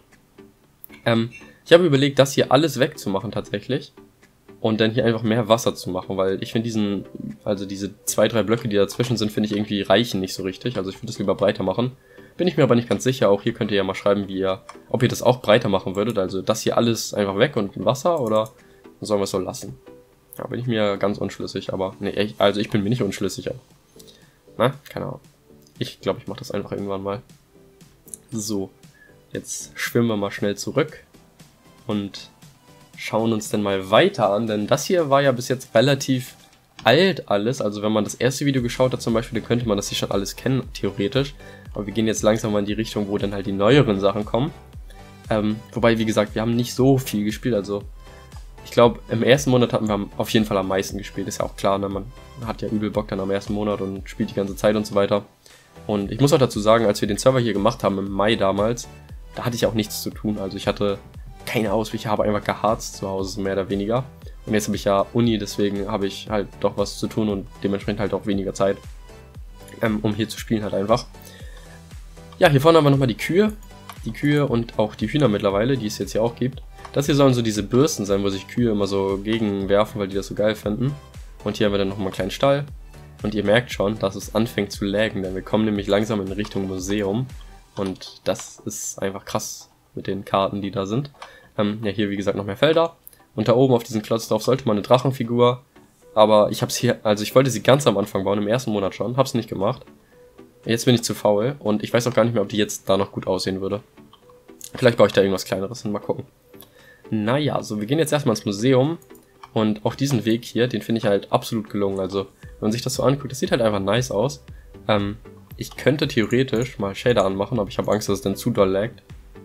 A: Ich habe überlegt, das hier alles wegzumachen tatsächlich. Und dann hier einfach mehr Wasser zu machen, weil ich finde diese 2-3 Blöcke, die dazwischen sind, finde ich irgendwie reichen nicht so richtig. Also ich würde das lieber breiter machen. Bin ich mir aber nicht ganz sicher. Auch hier könnt ihr ja mal schreiben, ob ihr das auch breiter machen würdet. Also das hier alles einfach weg und ein Wasser oder sollen wir es so lassen? Ja, bin ich mir ganz unschlüssig, aber nee, also ich bin mir nicht unschlüssig. Na, keine Ahnung. Ich glaube, ich mache das einfach irgendwann mal. So, jetzt schwimmen wir mal schnell zurück und schauen uns dann mal weiter an, denn das hier war ja bis jetzt relativ alt alles. Also wenn man das erste Video geschaut hat zum Beispiel, dann könnte man das hier schon alles kennen, theoretisch. Aber wir gehen jetzt langsam mal in die Richtung, wo dann halt die neueren Sachen kommen. Wobei, wie gesagt, wir haben nicht so viel gespielt, also ich glaube, im ersten Monat hatten wir auf jeden Fall am meisten gespielt, ist ja auch klar, ne? Man hat ja übel Bock dann am ersten Monat und spielt die ganze Zeit und so weiter. Und ich muss auch dazu sagen, als wir den Server hier gemacht haben im Mai damals, da hatte ich auch nichts zu tun, also ich hatte keine Ausweiche, habe einfach geharzt zu Hause, mehr oder weniger. Und jetzt habe ich ja Uni, deswegen habe ich halt doch was zu tun und dementsprechend halt auch weniger Zeit, um hier zu spielen halt einfach. Ja, hier vorne haben wir nochmal die Kühe und auch die Hühner mittlerweile, die es jetzt hier auch gibt. Das hier sollen so diese Bürsten sein, wo sich Kühe immer so gegenwerfen, weil die das so geil finden. Und hier haben wir dann nochmal einen kleinen Stall. Und ihr merkt schon, dass es anfängt zu laggen, denn wir kommen nämlich langsam in Richtung Museum. Und das ist einfach krass mit den Karten, die da sind. Ja, hier wie gesagt noch mehr Felder. Und da oben auf diesem Klotz drauf sollte mal eine Drachenfigur. Aber ich hab's hier, also ich wollte sie ganz am Anfang bauen, im ersten Monat schon, hab's nicht gemacht. Jetzt bin ich zu faul und ich weiß auch gar nicht mehr, ob die jetzt da noch gut aussehen würde. Vielleicht baue ich da irgendwas Kleineres hin, mal gucken. Naja, so wir gehen jetzt erstmal ins Museum und auch diesen Weg hier, den finde ich halt absolut gelungen. Also, wenn man sich das so anguckt, das sieht halt einfach nice aus. Ich könnte theoretisch mal Shader anmachen, aber ich habe Angst, dass es dann zu doll laggt.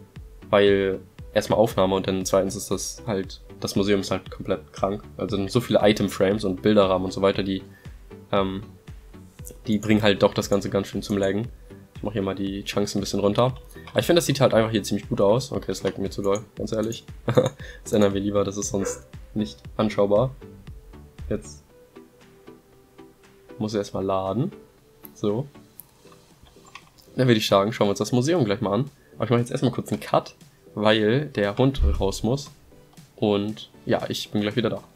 A: Weil erstmal Aufnahme und dann zweitens ist das Museum ist halt komplett krank. Also so viele Item-Frames und Bilderrahmen und so weiter, die die bringen halt doch das Ganze ganz schön zum Laggen. Ich mache hier mal die Chunks ein bisschen runter. Aber ich finde, das sieht halt einfach hier ziemlich gut aus. Okay, das laggt mir zu doll, ganz ehrlich. Das ändern wir lieber, das ist sonst nicht anschaubar. Jetzt muss er erstmal laden. So. Dann würde ich sagen, schauen wir uns das Museum gleich mal an. Aber ich mache jetzt erstmal kurz einen Cut, weil der Hund raus muss. Und ja, ich bin gleich wieder da.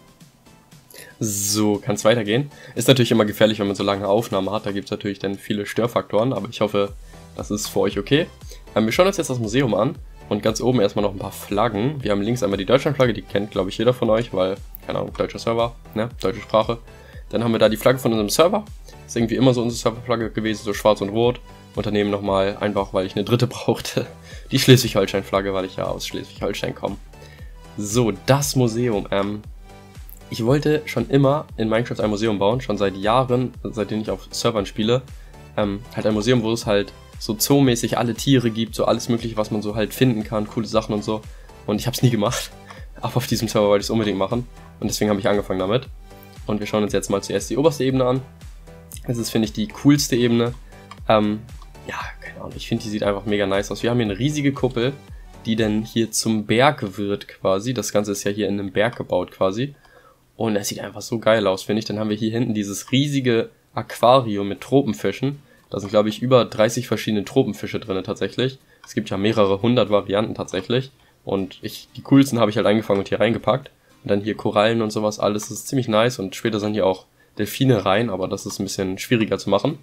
A: So, kann es weitergehen. Ist natürlich immer gefährlich, wenn man so lange Aufnahmen hat. Da gibt es natürlich dann viele Störfaktoren, aber ich hoffe, das ist für euch okay. Wir schauen uns jetzt das Museum an und ganz oben erstmal noch ein paar Flaggen. Wir haben links einmal die Deutschlandflagge, die kennt, glaube ich, jeder von euch, weil, keine Ahnung, deutscher Server, ne, deutsche Sprache. Dann haben wir da die Flagge von unserem Server. Ist irgendwie immer so unsere Serverflagge gewesen, so schwarz und rot. Und daneben nochmal, einfach weil ich eine dritte brauchte, die Schleswig-Holstein-Flagge, weil ich ja aus Schleswig-Holstein komme. So, das Museum. Ich wollte schon immer in Minecraft ein Museum bauen, schon seit Jahren, seitdem ich auf Servern spiele. Halt ein Museum, wo es halt so zoomäßig alle Tiere gibt, so alles mögliche, was man so halt finden kann, coole Sachen und so. Und ich habe es nie gemacht, aber auf diesem Server wollte ich es unbedingt machen und deswegen habe ich angefangen damit. Und wir schauen uns jetzt mal zuerst die oberste Ebene an. Das ist, finde ich, die coolste Ebene. Ja, keine Ahnung, ich finde, die sieht einfach mega nice aus. Wir haben hier eine riesige Kuppel, die dann hier zum Berg wird quasi. Das Ganze ist ja hier in einem Berg gebaut quasi. Und das sieht einfach so geil aus, finde ich. Dann haben wir hier hinten dieses riesige Aquarium mit Tropenfischen. Da sind, glaube ich, über 30 verschiedene Tropenfische drin tatsächlich. Es gibt ja mehrere hundert Varianten tatsächlich. Und die coolsten habe ich halt eingefangen und hier reingepackt. Und dann hier Korallen und sowas, alles ist ziemlich nice. Und später sind hier auch Delfine rein, aber das ist ein bisschen schwieriger zu machen.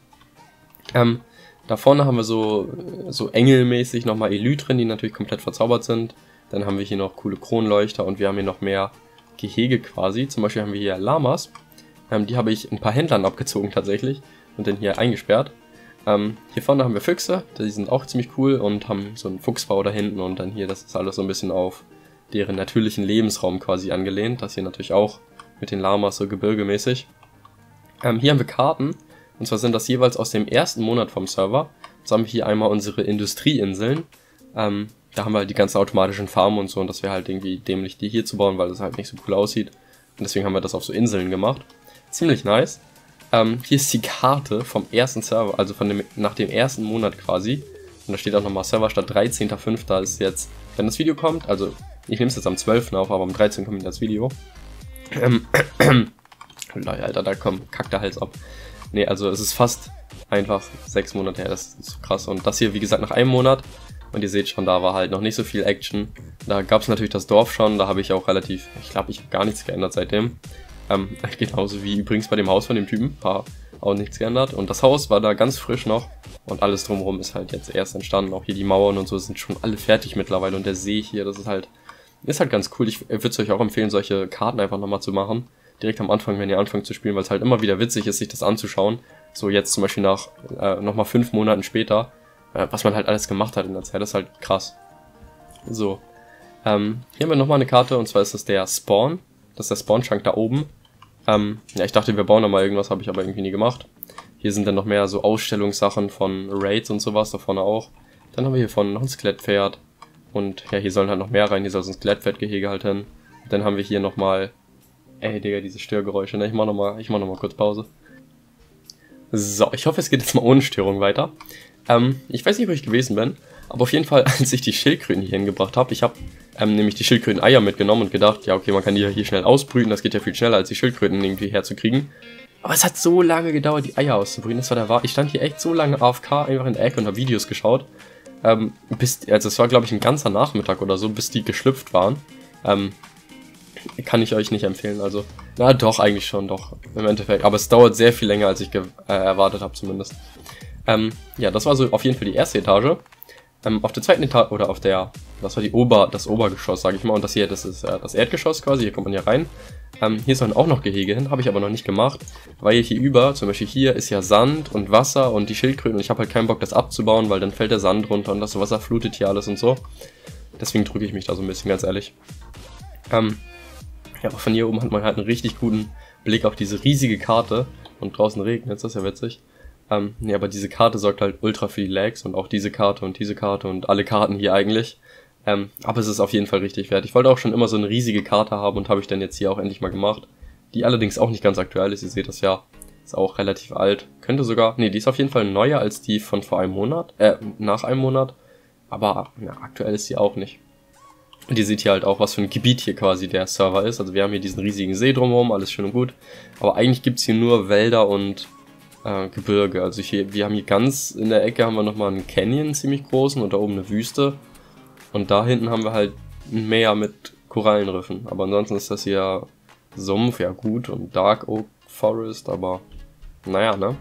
A: Da vorne haben wir so engelmäßig nochmal Elytren, die natürlich komplett verzaubert sind. Dann haben wir hier noch coole Kronleuchter und wir haben hier noch mehr Gehege quasi. Zum Beispiel haben wir hier Lamas. Die habe ich ein paar Händlern abgezogen tatsächlich und dann hier eingesperrt. Hier vorne haben wir Füchse, die sind auch ziemlich cool und haben so einen Fuchsbau da hinten und dann hier, das ist alles so ein bisschen auf deren natürlichen Lebensraum quasi angelehnt. Das hier natürlich auch mit den Lamas so gebirgemäßig. Hier haben wir Karten und zwar sind das jeweils aus dem ersten Monat vom Server. Jetzt haben wir hier einmal unsere Industrieinseln. Da haben wir halt die ganzen automatischen Farmen und so und das wäre halt irgendwie dämlich, die hier zu bauen, weil das halt nicht so cool aussieht. Und deswegen haben wir das auf so Inseln gemacht. Ziemlich nice. Hier ist die Karte vom ersten Server, also nach dem ersten Monat quasi. Und da steht auch nochmal Serverstart 13.05. ist jetzt, wenn das Video kommt, also ich nehme es jetzt am 12. auf, aber am 13. kommt das Video. Alter, da kackt der Hals ab. Ne, also es ist fast einfach 6 Monate her, das ist so krass. Und das hier, wie gesagt, nach einem Monat. Und ihr seht schon, da war halt noch nicht so viel Action. Da gab es natürlich das Dorf schon, da habe ich auch ich glaube, ich habe gar nichts geändert seitdem. Genauso wie übrigens bei dem Haus von dem Typen, auch nichts geändert. Und das Haus war da ganz frisch noch und alles drumherum ist halt jetzt erst entstanden. Auch hier die Mauern und so sind schon alle fertig mittlerweile und der See hier, das ist halt ganz cool. Ich würde es euch auch empfehlen, solche Karten einfach nochmal zu machen. Direkt am Anfang, wenn ihr anfangt zu spielen, weil es halt immer wieder witzig ist, sich das anzuschauen. So jetzt zum Beispiel nach nochmal 5 Monaten später. Was man halt alles gemacht hat in der Zeit, das ist halt krass. So, hier haben wir nochmal eine Karte und zwar ist das der Spawn. Das ist der Spawn-Chunk da oben. Ja, ich dachte, wir bauen da mal irgendwas, habe ich aber irgendwie nie gemacht. Hier sind dann noch mehr so Ausstellungssachen von Raids und sowas, da vorne auch. Dann haben wir hier vorne noch ein Skelettpferd. Und ja, hier sollen halt noch mehr rein, hier soll so ein Skelettpferdgehege halt hin. Und dann haben wir hier nochmal, Digga, diese Störgeräusche, ne? Ich mach noch mal kurz Pause. So, ich hoffe, es geht jetzt mal ohne Störung weiter. Ich weiß nicht, wo ich gewesen bin, aber auf jeden Fall, als ich die Schildkröten hier hingebracht habe, ich habe nämlich die Schildkröten-Eier mitgenommen und gedacht, ja okay, man kann die ja hier schnell ausbrüten, das geht ja viel schneller, als die Schildkröten irgendwie herzukriegen. Aber es hat so lange gedauert, die Eier auszubrüten, das war der Wahr. Ich stand hier echt so lange AFK, einfach in der Ecke und habe Videos geschaut, also es war glaube ich ein ganzer Nachmittag oder so, bis die geschlüpft waren. Kann ich euch nicht empfehlen, also, na doch, eigentlich schon, doch, im Endeffekt, aber es dauert sehr viel länger, als ich erwartet habe zumindest. Ja, das war so auf jeden Fall die erste Etage. Auf der zweiten Etage, oder das war das Obergeschoss, sage ich mal, und das hier, das ist das Erdgeschoss quasi, hier kommt man ja rein. Hier sollen auch noch Gehege hin, habe ich aber noch nicht gemacht, weil hier zum Beispiel hier ist ja Sand und Wasser und die Schildkröten und ich habe halt keinen Bock, das abzubauen, weil dann fällt der Sand runter und das Wasser flutet hier alles und so. Deswegen drücke ich mich da so ein bisschen, ganz ehrlich. Ja, aber von hier oben hat man halt einen richtig guten Blick auf diese riesige Karte und draußen regnet es, das ist ja witzig. Ja, aber diese Karte sorgt halt ultra für die Lags und auch diese Karte und alle Karten hier eigentlich. Aber es ist auf jeden Fall richtig wert. Ich wollte auch schon immer so eine riesige Karte haben und habe ich dann jetzt hier auch endlich mal gemacht. Die allerdings auch nicht ganz aktuell ist, ihr seht das ja. Ist auch relativ alt. Könnte sogar, nee, die ist auf jeden Fall neuer als die von vor einem Monat, nach einem Monat. Aber ja, aktuell ist sie auch nicht. Und ihr seht hier halt auch, was für ein Gebiet hier quasi der Server ist. Also wir haben hier diesen riesigen See drumherum, alles schön und gut. Aber eigentlich gibt's hier nur Wälder und Gebirge. Also wir haben hier ganz in der Ecke haben wir nochmal einen Canyon, ziemlich großen, und da oben eine Wüste. Und da hinten haben wir halt ein Meer mit Korallenriffen. Aber ansonsten ist das hier Sumpf, ja gut, und Dark Oak Forest, aber naja, ne?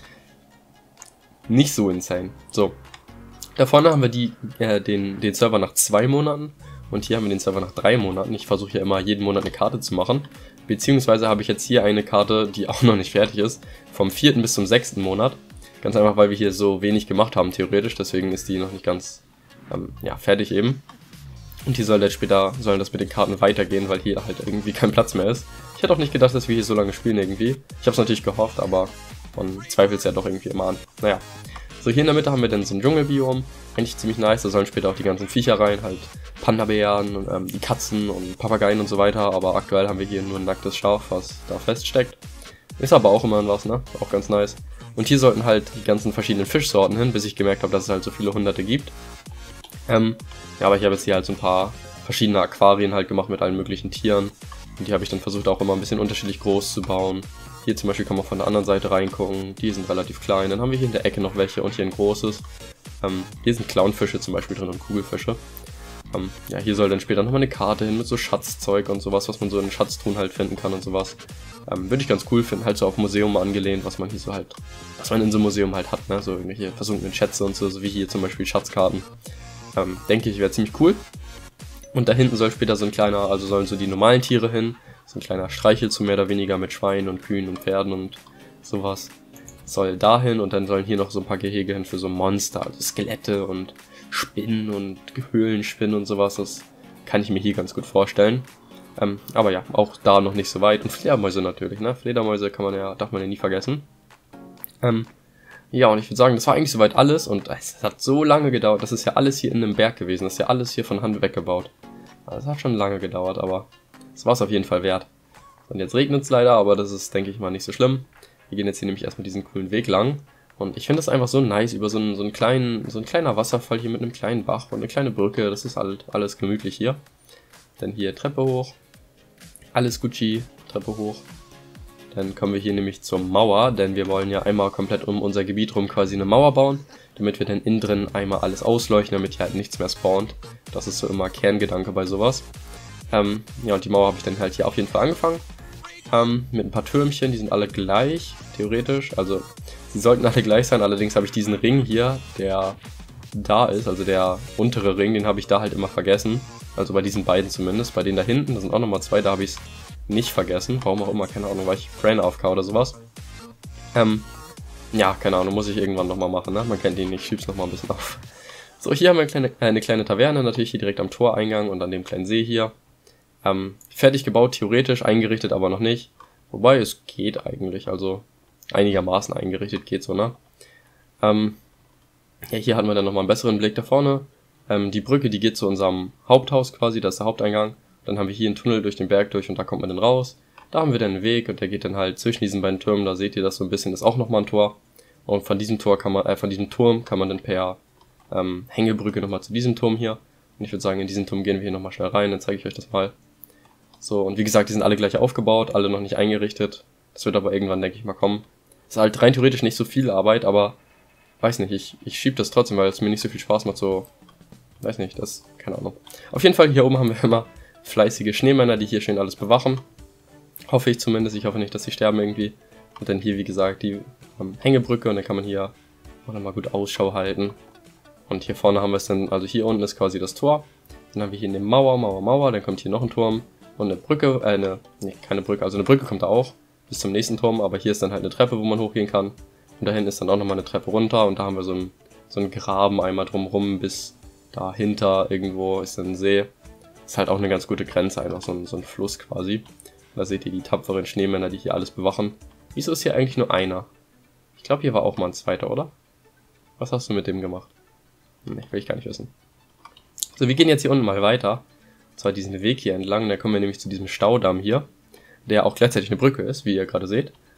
A: Nicht so insane. So. Da vorne haben wir den Server nach 2 Monaten und hier haben wir den Server nach 3 Monaten. Ich versuche ja immer jeden Monat eine Karte zu machen. Beziehungsweise habe ich jetzt hier eine Karte, die auch noch nicht fertig ist, vom 4. bis zum 6. Monat. Ganz einfach, weil wir hier so wenig gemacht haben, theoretisch. Deswegen ist die noch nicht ganz fertig eben. Und hier sollen das mit den Karten weitergehen, weil hier halt irgendwie kein Platz mehr ist. Ich hätte auch nicht gedacht, dass wir hier so lange spielen irgendwie. Ich habe es natürlich gehofft, aber man zweifelt es ja doch irgendwie immer an. Naja. So, hier in der Mitte haben wir dann so ein Dschungelbiom. Eigentlich ziemlich nice, da sollen später auch die ganzen Viecher rein, halt Panda-Bären und die Katzen und Papageien und so weiter. Aber aktuell haben wir hier nur ein nacktes Schaf, was da feststeckt. Ist aber auch immer was, ne? Auch ganz nice. Und hier sollten halt die ganzen verschiedenen Fischsorten hin, bis ich gemerkt habe, dass es halt so viele Hunderte gibt. Ja, aber ich habe jetzt hier halt so ein paar verschiedene Aquarien halt gemacht mit allen möglichen Tieren. Und die habe ich dann versucht auch immer ein bisschen unterschiedlich groß zu bauen. Hier zum Beispiel kann man von der anderen Seite reingucken, die sind relativ klein. Dann haben wir hier in der Ecke noch welche und hier ein großes. Hier sind Clownfische zum Beispiel drin und Kugelfische. Ja, hier soll dann später nochmal eine Karte hin mit so Schatzzeug und sowas, was man so in Schatztruhen halt finden kann und sowas. Würde ich ganz cool finden, halt so auf Museum angelehnt, was man in so einem Museum halt hat, ne? So irgendwelche versunkenen Schätze und so wie hier zum Beispiel Schatzkarten. Denke ich, wäre ziemlich cool. Und da hinten soll später so ein kleiner, also sollen so die normalen Tiere hin, so ein kleiner Streichelzoo mehr oder weniger mit Schweinen und Kühen und Pferden und sowas. Soll dahin und dann sollen hier noch so ein paar Gehege hin für so Monster, also Skelette und Spinnen und Höhlenspinnen und sowas. Das kann ich mir hier ganz gut vorstellen. Aber ja, auch da noch nicht so weit. Und Fledermäuse natürlich, ne? Fledermäuse darf man ja nie vergessen. Ja, und ich würde sagen, das war eigentlich soweit alles und es hat so lange gedauert. Das ist ja alles hier in einem Berg gewesen. Das ist ja alles hier von Hand weggebaut. Also es hat schon lange gedauert, aber es war es auf jeden Fall wert. Und jetzt regnet es leider, aber das ist, denke ich mal, nicht so schlimm. Wir gehen jetzt hier nämlich erstmal diesen coolen Weg lang. Und ich finde das einfach so nice, über so ein kleiner Wasserfall hier mit einem kleinen Bach und eine kleine Brücke. Das ist halt alles gemütlich hier. Dann hier Treppe hoch. Alles Gucci, Treppe hoch. Dann kommen wir hier nämlich zur Mauer, denn wir wollen ja einmal komplett um unser Gebiet rum quasi eine Mauer bauen, damit wir dann innen drin einmal alles ausleuchten, damit hier halt nichts mehr spawnt. Das ist so immer Kerngedanke bei sowas. Ja, und die Mauer habe ich dann halt hier auf jeden Fall angefangen. Mit ein paar Türmchen, die sind alle gleich, theoretisch. Also, sie sollten alle gleich sein, allerdings habe ich diesen Ring hier, der da ist, also der untere Ring, den habe ich da halt immer vergessen. Also bei diesen beiden zumindest. Bei denen da hinten, da sind auch nochmal 2, da habe ich es nicht vergessen. Warum auch immer, keine Ahnung, weil ich Brain AFK oder sowas. Ja, keine Ahnung, muss ich irgendwann nochmal machen, ne? Man kennt ihn nicht, ich schieb's nochmal ein bisschen auf. So, hier haben wir eine kleine Taverne, natürlich hier direkt am Toreingang und an dem kleinen See hier. Fertig gebaut, theoretisch, eingerichtet aber noch nicht. Wobei, es geht eigentlich, also einigermaßen eingerichtet geht so, ne? Ja, hier hatten wir dann nochmal einen besseren Blick da vorne. Die Brücke, die geht zu unserem Haupthaus quasi, das ist der Haupteingang. Dann haben wir hier einen Tunnel durch den Berg durch und da kommt man dann raus. Da haben wir dann einen Weg und der geht dann halt zwischen diesen beiden Türmen, da seht ihr das so ein bisschen, ist auch nochmal ein Tor. Und von diesem Turm kann man dann per Hängebrücke nochmal zu diesem Turm hier. Und ich würde sagen, in diesen Turm gehen wir hier nochmal schnell rein, dann zeige ich euch das mal. So, und wie gesagt, die sind alle gleich aufgebaut, alle noch nicht eingerichtet. Das wird aber irgendwann, denke ich mal, kommen. Ist halt rein theoretisch nicht so viel Arbeit, aber weiß nicht, ich schieb das trotzdem, weil es mir nicht so viel Spaß macht, so, weiß nicht, keine Ahnung. Auf jeden Fall, hier oben haben wir immer fleißige Schneemänner, die hier schön alles bewachen. Hoffe ich zumindest, ich hoffe nicht, dass sie sterben irgendwie. Und dann hier, wie gesagt, die Hängebrücke und dann kann man hier auch nochmal gut Ausschau halten. Und hier vorne haben wir es dann, also hier unten ist quasi das Tor. Dann haben wir hier eine Mauer, dann kommt hier noch ein Turm und eine Brücke, keine Brücke, also eine Brücke kommt da auch bis zum nächsten Turm, aber hier ist dann halt eine Treppe, wo man hochgehen kann. Und dahin ist dann auch nochmal eine Treppe runter und da haben wir so einen Graben einmal drumrum bis dahinter irgendwo ist dann ein See. Ist halt auch eine ganz gute Grenze, einfach so ein Fluss quasi. Da seht ihr die tapferen Schneemänner, die hier alles bewachen. Wieso ist hier eigentlich nur einer? Ich glaube, hier war auch mal ein zweiter, oder? Was hast du mit dem gemacht? Ne, will ich gar nicht wissen. So, wir gehen jetzt hier unten mal weiter. Und zwar diesen Weg hier entlang. Da kommen wir nämlich zu diesem Staudamm hier, der auch gleichzeitig eine Brücke ist, wie ihr gerade seht.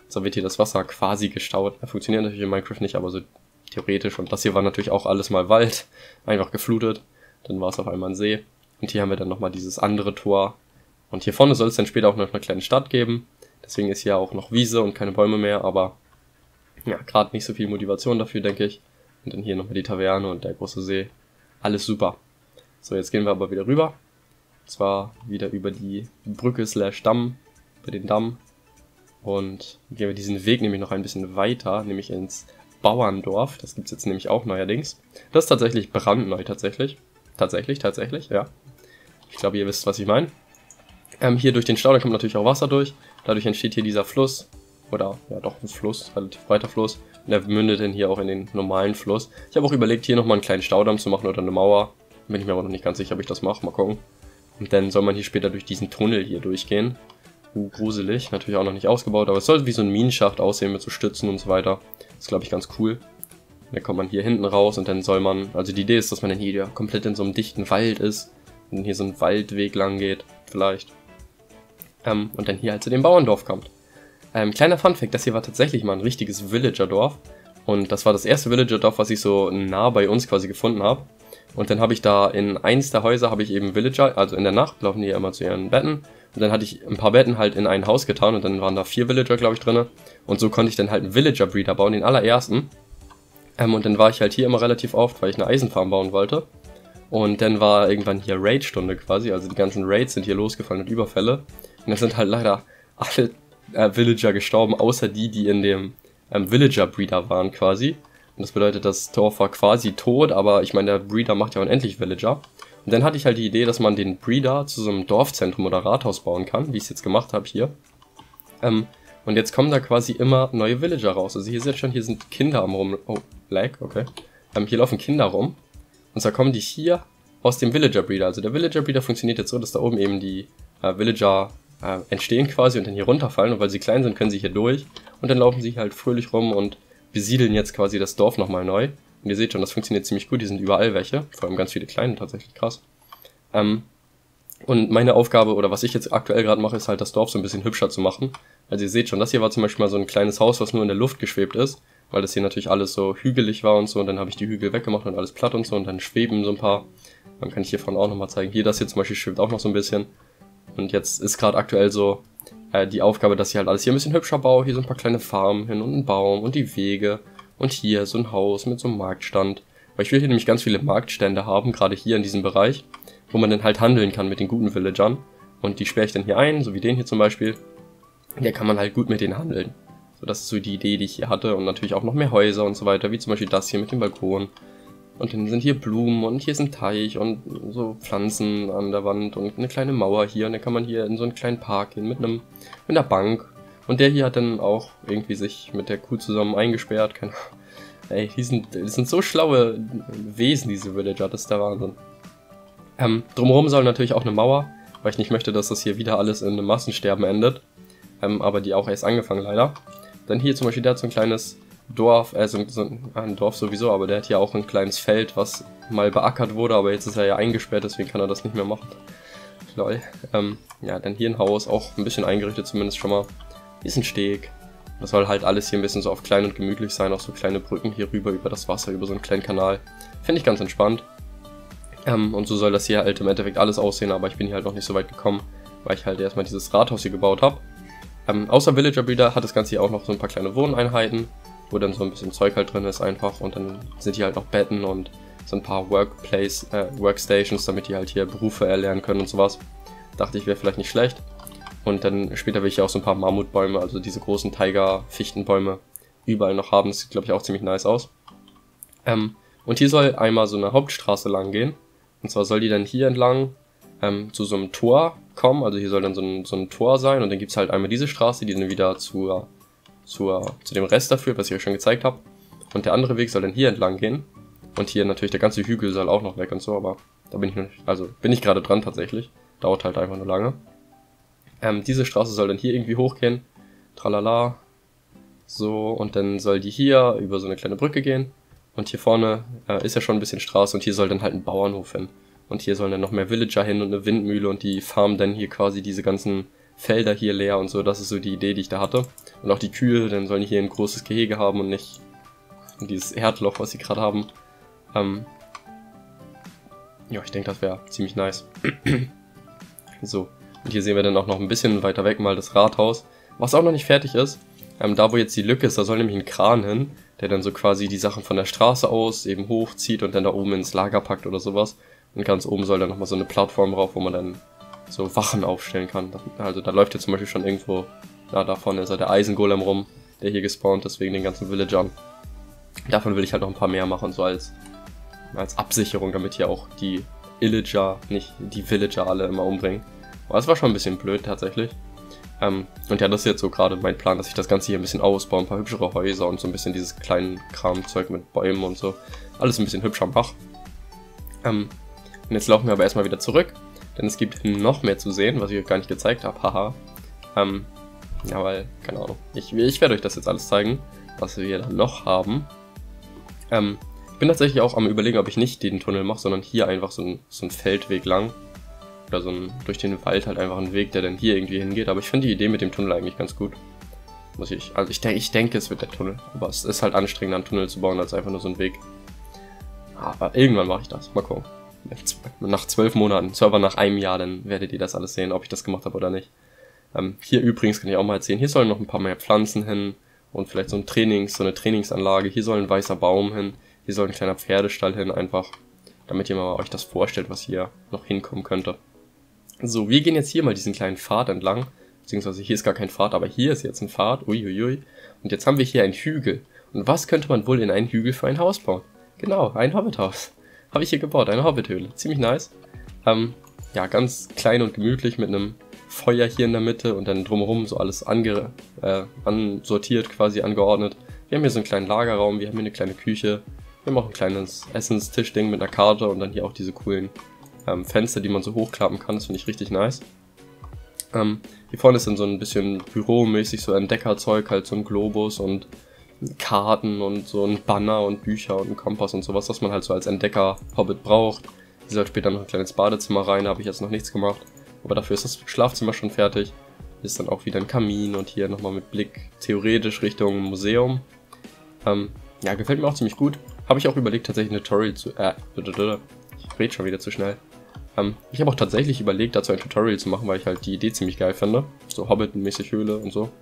A: So wird hier das Wasser quasi gestaut. Funktioniert natürlich in Minecraft nicht, aber so theoretisch. Und das hier war natürlich auch alles mal Wald, einfach geflutet. Dann war es auf einmal ein See. Und hier haben wir dann nochmal dieses andere Tor. Und hier vorne soll es dann später auch noch eine kleine Stadt geben. Deswegen ist hier auch noch Wiese und keine Bäume mehr, aber ja, gerade nicht so viel Motivation dafür, denke ich. Und dann hier nochmal die Taverne und der große See. Alles super. So, jetzt gehen wir aber wieder rüber. Und zwar wieder über die Brücke / Damm, über den Damm. Und gehen wir diesen Weg nämlich noch ein bisschen weiter, nämlich ins Bauerndorf. Das gibt's jetzt nämlich auch neuerdings. Das ist tatsächlich brandneu, tatsächlich. Tatsächlich, ja. Ich glaube, ihr wisst, was ich meine. Hier durch den Stau, da kommt natürlich auch Wasser durch. Dadurch entsteht hier dieser Fluss. Oder, ja doch, ein Fluss, relativ breiter Fluss. Und der mündet dann hier auch in den normalen Fluss. Ich habe auch überlegt, hier nochmal einen kleinen Staudamm zu machen oder eine Mauer. Bin ich mir aber noch nicht ganz sicher, ob ich das mache. Mal gucken. Und dann soll man hier später durch diesen Tunnel hier durchgehen. Gruselig, natürlich auch noch nicht ausgebaut, aber es soll wie so ein Minenschacht aussehen mit so Stützen und so weiter. Das ist, glaube ich, ganz cool. Dann kommt man hier hinten raus und dann soll man, also die Idee ist, dass man dann hier komplett in so einem dichten Wald ist und hier so ein Waldweg lang geht, vielleicht. Und dann hier halt zu dem Bauerndorf kommt. Kleiner Funfact, das hier war tatsächlich mal ein richtiges Villager-Dorf. Und das war das erste Villager-Dorf, was ich so nah bei uns quasi gefunden habe. Und dann habe ich da in eins der Häuser habe ich eben Villager, also in der Nacht laufen die ja immer zu ihren Betten. Und dann hatte ich ein paar Betten halt in ein Haus getan und dann waren da 4 Villager, glaube ich, drinne. Und so konnte ich dann halt einen Villager-Breeder bauen, den allerersten. Und dann war ich halt hier immer relativ oft, weil ich eine Eisenfarm bauen wollte. Und dann war irgendwann hier Raid-Stunde quasi, also die ganzen Raids sind hier losgefallen und Überfälle. Und dann sind halt leider alle Villager gestorben, außer die, die in dem Villager-Breeder waren quasi. Und das bedeutet, das Dorf war quasi tot, aber ich meine, der Breeder macht ja unendlich Villager. Und dann hatte ich halt die Idee, dass man den Breeder zu so einem Dorfzentrum oder Rathaus bauen kann, wie ich es jetzt gemacht habe hier. Und jetzt kommen da quasi immer neue Villager raus. Also hier seht schon, hier sind Kinder am rum... Oh, lag, okay. Hier laufen Kinder rum. Und zwar kommen die hier aus dem Villager Breeder. Also der Villager Breeder funktioniert jetzt so, dass da oben eben die Villager entstehen quasi und dann hier runterfallen. Und weil sie klein sind, können sie hier durch. Und dann laufen sie halt fröhlich rum und besiedeln jetzt quasi das Dorf nochmal neu. Und ihr seht schon, das funktioniert ziemlich gut. Hier sind überall welche. Vor allem ganz viele kleine, tatsächlich krass. Und meine Aufgabe, oder was ich jetzt aktuell gerade mache, ist halt das Dorf so ein bisschen hübscher zu machen. Also ihr seht schon, das hier war zum Beispiel mal so ein kleines Haus, was nur in der Luft geschwebt ist. Weil das hier natürlich alles so hügelig war und so. Und dann habe ich die Hügel weggemacht und alles platt und so. Und dann schweben so ein paar. Dann kann ich hier vorne auch nochmal zeigen. Hier, das hier zum Beispiel schwebt auch noch so ein bisschen. Und jetzt ist gerade aktuell so die Aufgabe, dass ich halt alles hier ein bisschen hübscher baue. Hier so ein paar kleine Farmen hin und ein Baum und die Wege. Und hier so ein Haus mit so einem Marktstand. Weil ich will hier nämlich ganz viele Marktstände haben, gerade hier in diesem Bereich. Wo man dann halt handeln kann mit den guten Villagern. Und die sperre ich dann hier ein, so wie den hier zum Beispiel. Hier kann man halt gut mit denen handeln. So, das ist so die Idee, die ich hier hatte. Und natürlich auch noch mehr Häuser und so weiter, wie zum Beispiel das hier mit dem Balkon. Und dann sind hier Blumen und hier ist ein Teich und so Pflanzen an der Wand und eine kleine Mauer hier. Und dann kann man hier in so einen kleinen Park gehen mit einer Bank. Und der hier hat dann auch irgendwie sich mit der Kuh zusammen eingesperrt. Keine Ahnung. Ey, das sind so schlaue Wesen, diese Villager, das ist der Wahnsinn. Drumherum soll natürlich auch eine Mauer, weil ich nicht möchte, dass das hier wieder alles in einem Massensterben endet. Aber die auch erst angefangen leider. Dann hier zum Beispiel, der hat so ein kleines Dorf, ein Dorf sowieso, aber der hat hier auch ein kleines Feld, was mal beackert wurde, aber jetzt ist er ja eingesperrt, deswegen kann er das nicht mehr machen. Lol. Ja, dann hier ein Haus, auch ein bisschen eingerichtet zumindest schon mal. Hier ist ein Steg. Das soll halt alles hier ein bisschen so auf klein und gemütlich sein, auch so kleine Brücken hier rüber über das Wasser, über so einen kleinen Kanal. Finde ich ganz entspannt. Und so soll das hier halt im Endeffekt alles aussehen, aber ich bin hier halt noch nicht so weit gekommen, weil ich halt erstmal dieses Rathaus hier gebaut habe. Außer Villager Breeder hat das Ganze hier auch noch so ein paar kleine Wohneinheiten, wo dann so ein bisschen Zeug halt drin ist einfach und dann sind hier halt noch Betten und so ein paar Workstations, damit die halt hier Berufe erlernen können und sowas. Dachte ich, wäre vielleicht nicht schlecht. Und dann später will ich ja auch so ein paar Mammutbäume, also diese großen Tiger-Fichtenbäume überall noch haben. Das sieht, glaube ich, auch ziemlich nice aus. Und hier soll einmal so eine Hauptstraße lang gehen. Und zwar soll die dann hier entlang zu so einem Tor kommen. Also hier soll dann so ein Tor sein. Und dann gibt es halt einmal diese Straße, die dann wieder zu dem Rest da führt, was ich euch schon gezeigt habe. Und der andere Weg soll dann hier entlang gehen. Und hier natürlich der ganze Hügel soll auch noch weg und so. Aber da bin ich noch nicht, also bin ich gerade dran tatsächlich. Dauert halt einfach nur lange. Diese Straße soll dann hier irgendwie hochgehen. Tralala. So, und dann soll die hier über so eine kleine Brücke gehen. Und hier vorne ist ja schon ein bisschen Straße und hier soll dann halt ein Bauernhof hin. Und hier sollen dann noch mehr Villager hin und eine Windmühle und die farmen dann hier quasi diese ganzen Felder hier leer und so. Das ist so die Idee, die ich da hatte. Und auch die Kühe, dann sollen die hier ein großes Gehege haben und nicht dieses Erdloch, was sie gerade haben. Ja, ich denke, das wäre ziemlich nice. So, und hier sehen wir dann auch noch ein bisschen weiter weg mal das Rathaus, was auch noch nicht fertig ist. Da, wo jetzt die Lücke ist, da soll nämlich ein Kran hin, der dann so quasi die Sachen von der Straße aus eben hochzieht und dann da oben ins Lager packt oder sowas. Und ganz oben soll dann nochmal so eine Plattform drauf, wo man dann so Wachen aufstellen kann. Also da läuft jetzt zum Beispiel schon irgendwo, ja, da vorne ist ja der Eisengolem rum, der hier gespawnt ist wegen den ganzen Villagern. Davon will ich halt noch ein paar mehr machen, so als Absicherung, damit hier auch die Illager, nicht die Villager alle immer umbringen. Aber es war schon ein bisschen blöd tatsächlich. Und ja, das ist jetzt so gerade mein Plan, dass ich das Ganze hier ein bisschen ausbaue, ein paar hübschere Häuser und so ein bisschen dieses kleinen Kramzeug mit Bäumen und so. Alles ein bisschen hübscher mache. Und jetzt laufen wir aber erstmal wieder zurück, denn es gibt noch mehr zu sehen, was ich euch gar nicht gezeigt habe. Haha. Ja, weil, keine Ahnung. Ich werde euch das jetzt alles zeigen, was wir dann noch haben. Ich bin tatsächlich auch am Überlegen, ob ich nicht den Tunnel mache, sondern hier einfach so ein Feldweg lang. Oder durch den Wald halt einfach ein Weg, der dann hier irgendwie hingeht. Aber ich finde die Idee mit dem Tunnel eigentlich ganz gut. Also ich denke, es wird der Tunnel. Aber es ist halt anstrengender, einen Tunnel zu bauen, als einfach nur so ein Weg. Aber irgendwann mache ich das. Mal gucken. Nach 12 Monaten, Server nach einem Jahr, dann werdet ihr das alles sehen, ob ich das gemacht habe oder nicht. Hier übrigens kann ich auch mal erzählen, hier sollen noch ein paar mehr Pflanzen hin. Und vielleicht so eine Trainingsanlage. Hier soll ein weißer Baum hin. Hier soll ein kleiner Pferdestall hin, einfach. Damit ihr mal euch das vorstellt, was hier noch hinkommen könnte. So, wir gehen jetzt hier mal diesen kleinen Pfad entlang, beziehungsweise hier ist gar kein Pfad, aber hier ist jetzt ein Pfad, uiuiui. Und jetzt haben wir hier einen Hügel. Und was könnte man wohl in einen Hügel für ein Haus bauen? Genau, ein Hobbithaus. Habe ich hier gebaut, eine Hobbithöhle. Ziemlich nice. Ja, ganz klein und gemütlich mit einem Feuer hier in der Mitte und dann drumherum so alles ansortiert, quasi angeordnet. Wir haben hier so einen kleinen Lagerraum, wir haben hier eine kleine Küche. Wir haben auch ein kleines Essenstischding mit einer Karte und dann hier auch diese coolen Fenster, die man so hochklappen kann. Das finde ich richtig nice. Hier vorne ist dann so ein bisschen büromäßig so Entdeckerzeug, halt so ein Globus und Karten und so ein Banner und Bücher und ein Kompass und sowas, was man halt so als Entdecker-Hobbit braucht. Hier soll später noch ein kleines Badezimmer rein, da habe ich jetzt noch nichts gemacht. Aber dafür ist das Schlafzimmer schon fertig. Hier ist dann auch wieder ein Kamin und hier nochmal mit Blick theoretisch Richtung Museum. Ja, gefällt mir auch ziemlich gut. Habe ich auch überlegt, tatsächlich ein Tutorial zu... ich rede schon wieder zu schnell. Ich habe auch tatsächlich überlegt, dazu ein Tutorial zu machen, weil ich halt die Idee ziemlich geil finde. So Hobbit-mäßig Höhle und so.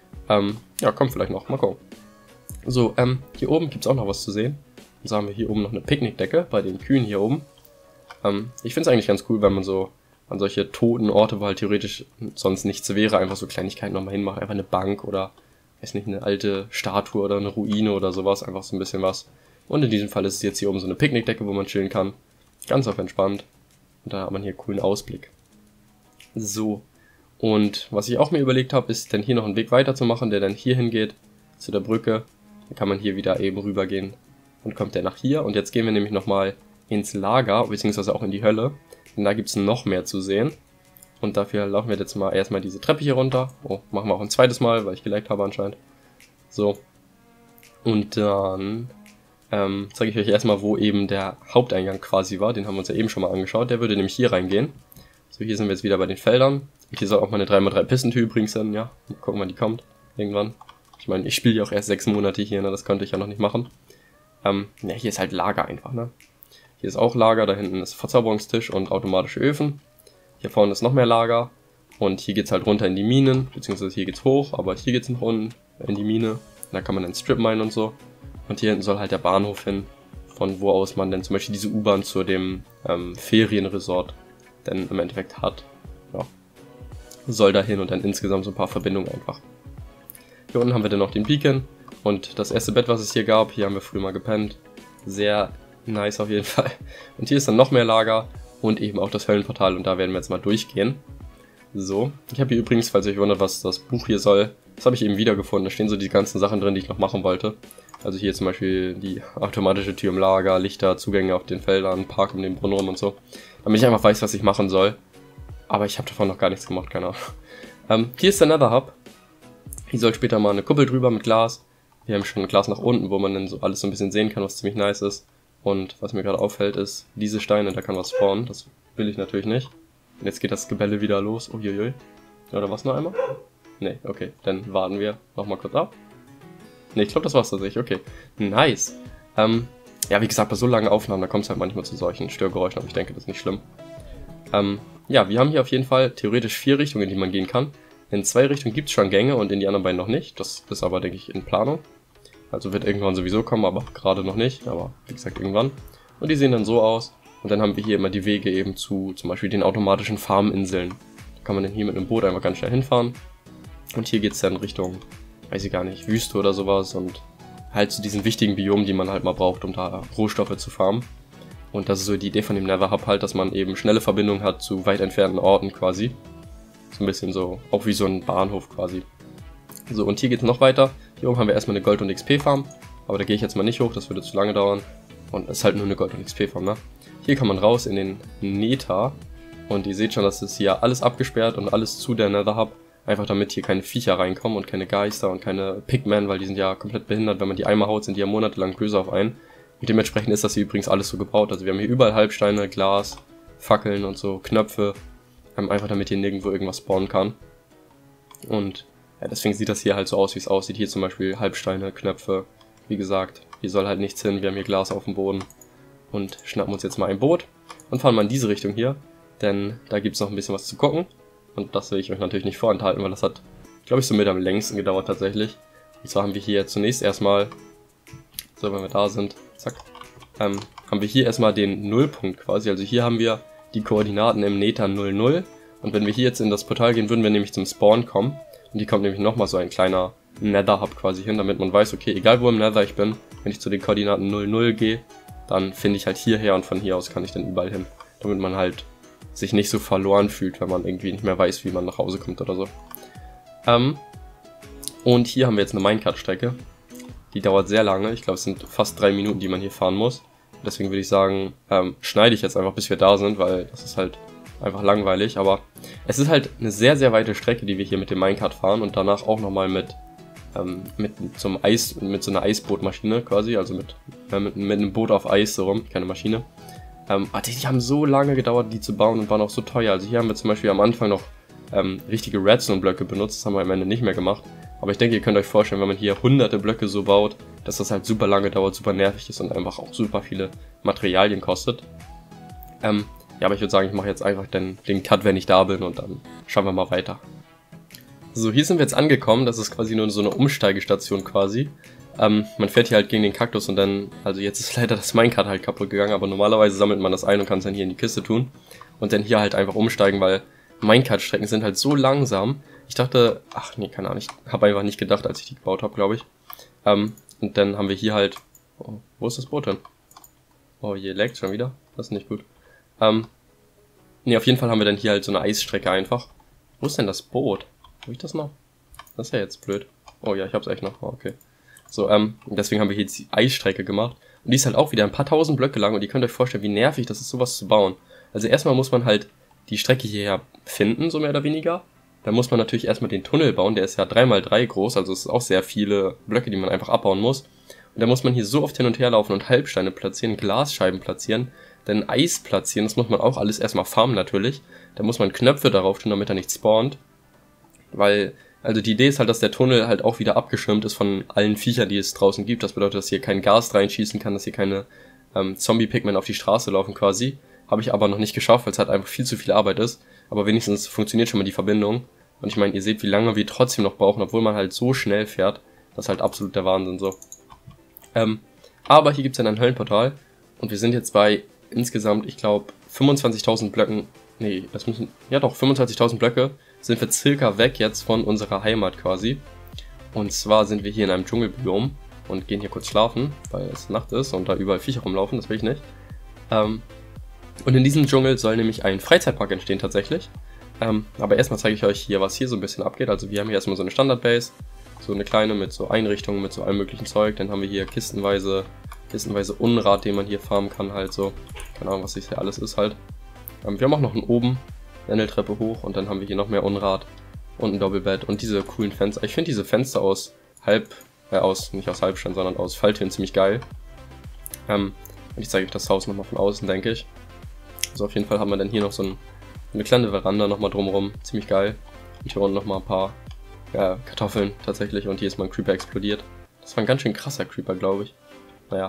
A: Ja, kommt vielleicht noch. Mal gucken. So, hier oben gibt es auch noch was zu sehen. Und so haben wir hier oben noch eine Picknickdecke bei den Kühen hier oben. Ich finde es eigentlich ganz cool, wenn man so an solche toten Orte, wo halt theoretisch sonst nichts wäre, einfach so Kleinigkeiten nochmal hinmacht. Einfach eine Bank oder, weiß nicht, eine alte Statue oder eine Ruine oder sowas. Einfach so ein bisschen was. Und in diesem Fall ist es jetzt hier oben so eine Picknickdecke, wo man chillen kann. Ganz auf entspannt. Und da hat man hier einen coolen Ausblick. So. Und was ich auch mir überlegt habe, ist dann hier noch einen Weg weiterzumachen, der dann hier hingeht, zu der Brücke. Dann kann man hier wieder eben rübergehen. Und kommt der nach hier. Und jetzt gehen wir nämlich nochmal ins Lager, beziehungsweise auch in die Hölle. Denn da gibt es noch mehr zu sehen. Und dafür laufen wir jetzt mal erstmal diese Treppe hier runter. Oh, machen wir auch ein zweites Mal, weil ich geliked habe anscheinend. So. Und dann zeige ich euch erstmal, wo eben der Haupteingang quasi war. Den haben wir uns ja eben schon mal angeschaut. Der würde nämlich hier reingehen. So, hier sind wir jetzt wieder bei den Feldern. Und hier soll auch mal eine 3x3 Pistentür übrigens sein. Ja, mal gucken, wann die kommt. Irgendwann. Ich meine, ich spiele ja auch erst 6 Monate hier, ne? Das konnte ich ja noch nicht machen. Ja, hier ist halt Lager einfach, ne? Hier ist auch Lager, da hinten ist Verzauberungstisch und automatische Öfen. Hier vorne ist noch mehr Lager. Und hier geht's halt runter in die Minen, beziehungsweise hier geht's hoch, aber hier geht's noch unten in die Mine. Da kann man dann Strip minen und so. Und hier hinten soll halt der Bahnhof hin, von wo aus man dann zum Beispiel diese U-Bahn zu dem Ferienresort dann im Endeffekt hat. Ja. Soll da hin und dann insgesamt so ein paar Verbindungen einfach. Hier unten haben wir dann noch den Beacon und das erste Bett, was es hier gab. Hier haben wir früher mal gepennt. Sehr nice auf jeden Fall. Und hier ist dann noch mehr Lager und eben auch das Höllenportal und da werden wir jetzt mal durchgehen. So, ich habe hier übrigens, falls ihr euch wundert, was das Buch hier soll, das habe ich eben wiedergefunden. Da stehen so die ganzen Sachen drin, die ich noch machen wollte. Also hier zum Beispiel die automatische Tür im Lager, Lichter, Zugänge auf den Feldern, Park um den Brunnen rum und so. Damit ich einfach weiß, was ich machen soll. Aber ich habe davon noch gar nichts gemacht, keine Ahnung. Hier ist der Nether Hub. Hier soll später mal eine Kuppel drüber mit Glas. Wir haben schon ein Glas nach unten, wo man dann so alles so ein bisschen sehen kann, was ziemlich nice ist. Und was mir gerade auffällt ist, diese Steine, da kann was spawnen. Das will ich natürlich nicht. Und jetzt geht das Gebälle wieder los. Uiuiui. Oder was noch einmal? Ne, okay, dann warten wir nochmal kurz ab. Ne, ich glaube, das war's tatsächlich, okay. Nice. Ja, wie gesagt, bei so langen Aufnahmen, da kommt es halt manchmal zu solchen Störgeräuschen, aber ich denke, das ist nicht schlimm. Ja, wir haben hier auf jeden Fall theoretisch 4 Richtungen, in die man gehen kann. In 2 Richtungen gibt es schon Gänge und in die anderen beiden noch nicht. Das ist aber, denke ich, in Planung. Also wird irgendwann sowieso kommen, aber gerade noch nicht. Aber wie gesagt, irgendwann. Und die sehen dann so aus. Und dann haben wir hier immer die Wege eben zu zum Beispiel den automatischen Farminseln. Da kann man dann hier mit einem Boot einfach ganz schnell hinfahren. Und hier geht es dann Richtung, weiß ich gar nicht, Wüste oder sowas. Und halt zu diesen wichtigen Biomen, die man halt mal braucht, um da Rohstoffe zu farmen. Und das ist so die Idee von dem Nether Hub halt, dass man eben schnelle Verbindungen hat zu weit entfernten Orten quasi. So ein bisschen so, auch wie so ein Bahnhof quasi. So, und hier geht es noch weiter. Hier oben haben wir erstmal eine Gold- und XP-Farm. Aber da gehe ich jetzt mal nicht hoch, das würde zu lange dauern. Und es ist halt nur eine Gold- und XP-Farm, ne? Hier kann man raus in den Nether. Und ihr seht schon, dass es hier alles abgesperrt und alles zu der Nether Hub. Einfach damit hier keine Viecher reinkommen und keine Geister und keine Pigmen, weil die sind ja komplett behindert. Wenn man die einmal haut, sind die ja monatelang böse auf einen. Und dementsprechend ist das hier übrigens alles so gebaut. Also wir haben hier überall Halbsteine, Glas, Fackeln und so, Knöpfe. Einfach damit hier nirgendwo irgendwas spawnen kann. Und ja, deswegen sieht das hier halt so aus, wie es aussieht. Hier zum Beispiel Halbsteine, Knöpfe. Wie gesagt, hier soll halt nichts hin. Wir haben hier Glas auf dem Boden. Und schnappen uns jetzt mal ein Boot und fahren mal in diese Richtung hier. Denn da gibt es noch ein bisschen was zu gucken. Und das will ich euch natürlich nicht vorenthalten, weil das hat, glaube ich, so mit am längsten gedauert tatsächlich. Und zwar haben wir hier zunächst erstmal, so wenn wir da sind, zack, haben wir hier erstmal den Nullpunkt quasi. Also hier haben wir die Koordinaten im Nether 00. Und wenn wir hier jetzt in das Portal gehen, würden wir nämlich zum Spawn kommen. Und hier kommt nämlich nochmal so ein kleiner Nether Hub quasi hin, damit man weiß, okay, egal wo im Nether ich bin, wenn ich zu den Koordinaten 00 gehe, dann finde ich halt hierher und von hier aus kann ich dann überall hin. Damit man halt sich nicht so verloren fühlt, wenn man irgendwie nicht mehr weiß, wie man nach Hause kommt oder so. Und hier haben wir jetzt eine Minecart-Strecke. Die dauert sehr lange. Ich glaube, es sind fast 3 Minuten, die man hier fahren muss. Deswegen würde ich sagen, schneide ich jetzt einfach, bis wir da sind, weil das ist halt einfach langweilig. Aber es ist halt eine sehr, sehr weite Strecke, die wir hier mit dem Minecart fahren und danach auch nochmal mit so einer Eisbootmaschine quasi, also mit einem Boot auf Eis so rum, keine Maschine. Die haben so lange gedauert, die zu bauen und waren auch so teuer. Also hier haben wir zum Beispiel am Anfang noch richtige Redstone-Blöcke benutzt, das haben wir am Ende nicht mehr gemacht. Aber ich denke, ihr könnt euch vorstellen, wenn man hier hunderte Blöcke so baut, dass das halt super lange dauert, super nervig ist und einfach auch super viele Materialien kostet. Ja, aber ich würde sagen, ich mache jetzt einfach den Cut, wenn ich da bin und dann schauen wir mal weiter. So, hier sind wir jetzt angekommen, das ist quasi nur so eine Umsteigestation quasi. Man fährt hier halt gegen den Kaktus und dann, also jetzt ist leider das Minecart halt kaputt gegangen, aber normalerweise sammelt man das ein und kann es dann hier in die Kiste tun. Und dann hier halt einfach umsteigen, weil Minecart-Strecken sind halt so langsam. Ich dachte, ach nee, keine Ahnung, ich habe einfach nicht gedacht, als ich die gebaut habe, glaube ich. Und dann haben wir hier halt, oh, wo ist das Boot denn? Oh, hier laggt schon wieder, das ist nicht gut. Nee, auf jeden Fall haben wir dann hier halt so eine Eisstrecke einfach. Wo ist denn das Boot? Habe ich das noch? Das ist ja jetzt blöd. Oh ja, ich hab's echt noch, oh, okay. So, deswegen haben wir hier jetzt die Eisstrecke gemacht. Und die ist halt auch wieder ein paar tausend Blöcke lang und ihr könnt euch vorstellen, wie nervig das ist, sowas zu bauen. Also erstmal muss man halt die Strecke hierher finden, so mehr oder weniger. Dann muss man natürlich erstmal den Tunnel bauen, der ist ja 3×3 groß, also es ist auch sehr viele Blöcke, die man einfach abbauen muss. Und dann muss man hier so oft hin und her laufen und Halbsteine platzieren, Glasscheiben platzieren, dann Eis platzieren, das muss man auch alles erstmal farmen natürlich. Dann muss man Knöpfe darauf tun, damit er nicht spawnt. Weil, also die Idee ist halt, dass der Tunnel halt auch wieder abgeschirmt ist von allen Viechern, die es draußen gibt. Das bedeutet, dass hier kein Gas reinschießen kann, dass hier keine Zombie-Pigmen auf die Straße laufen quasi. Habe ich aber noch nicht geschafft, weil es halt einfach viel zu viel Arbeit ist. Aber wenigstens funktioniert schon mal die Verbindung. Und ich meine, ihr seht, wie lange wir trotzdem noch brauchen, obwohl man halt so schnell fährt. Das ist halt absolut der Wahnsinn so. Aber hier gibt es dann ein Höllenportal. Und wir sind jetzt bei insgesamt, ich glaube, 25.000 Blöcken. Nee, das müssen, ja doch, 25.000 Blöcke sind wir circa weg jetzt von unserer Heimat quasi. Und zwar sind wir hier in einem Dschungelbiom und gehen hier kurz schlafen, weil es Nacht ist und da überall Viecher rumlaufen, das will ich nicht. Und in diesem Dschungel soll nämlich ein Freizeitpark entstehen tatsächlich. Aber erstmal zeige ich euch hier, was hier so ein bisschen abgeht. Also wir haben hier erstmal so eine Standardbase, so eine kleine mit so Einrichtungen, mit so allem möglichen Zeug. Dann haben wir hier kistenweise Unrat, den man hier farmen kann halt so. Keine Ahnung, was das hier alles ist halt. Wir haben auch noch einen oben, Wendeltreppe hoch und dann haben wir hier noch mehr Unrat und ein Doppelbett und diese coolen Fenster. Ich finde diese Fenster nicht aus Halbstein, sondern aus Falltüren ziemlich geil. Und ich zeige euch das Haus nochmal von außen, denke ich. Also auf jeden Fall haben wir dann hier noch so eine kleine Veranda nochmal drumherum, ziemlich geil. Und hier unten nochmal ein paar Kartoffeln tatsächlich. Und hier ist mal ein Creeper explodiert. Das war ein ganz schön krasser Creeper, glaube ich. Naja.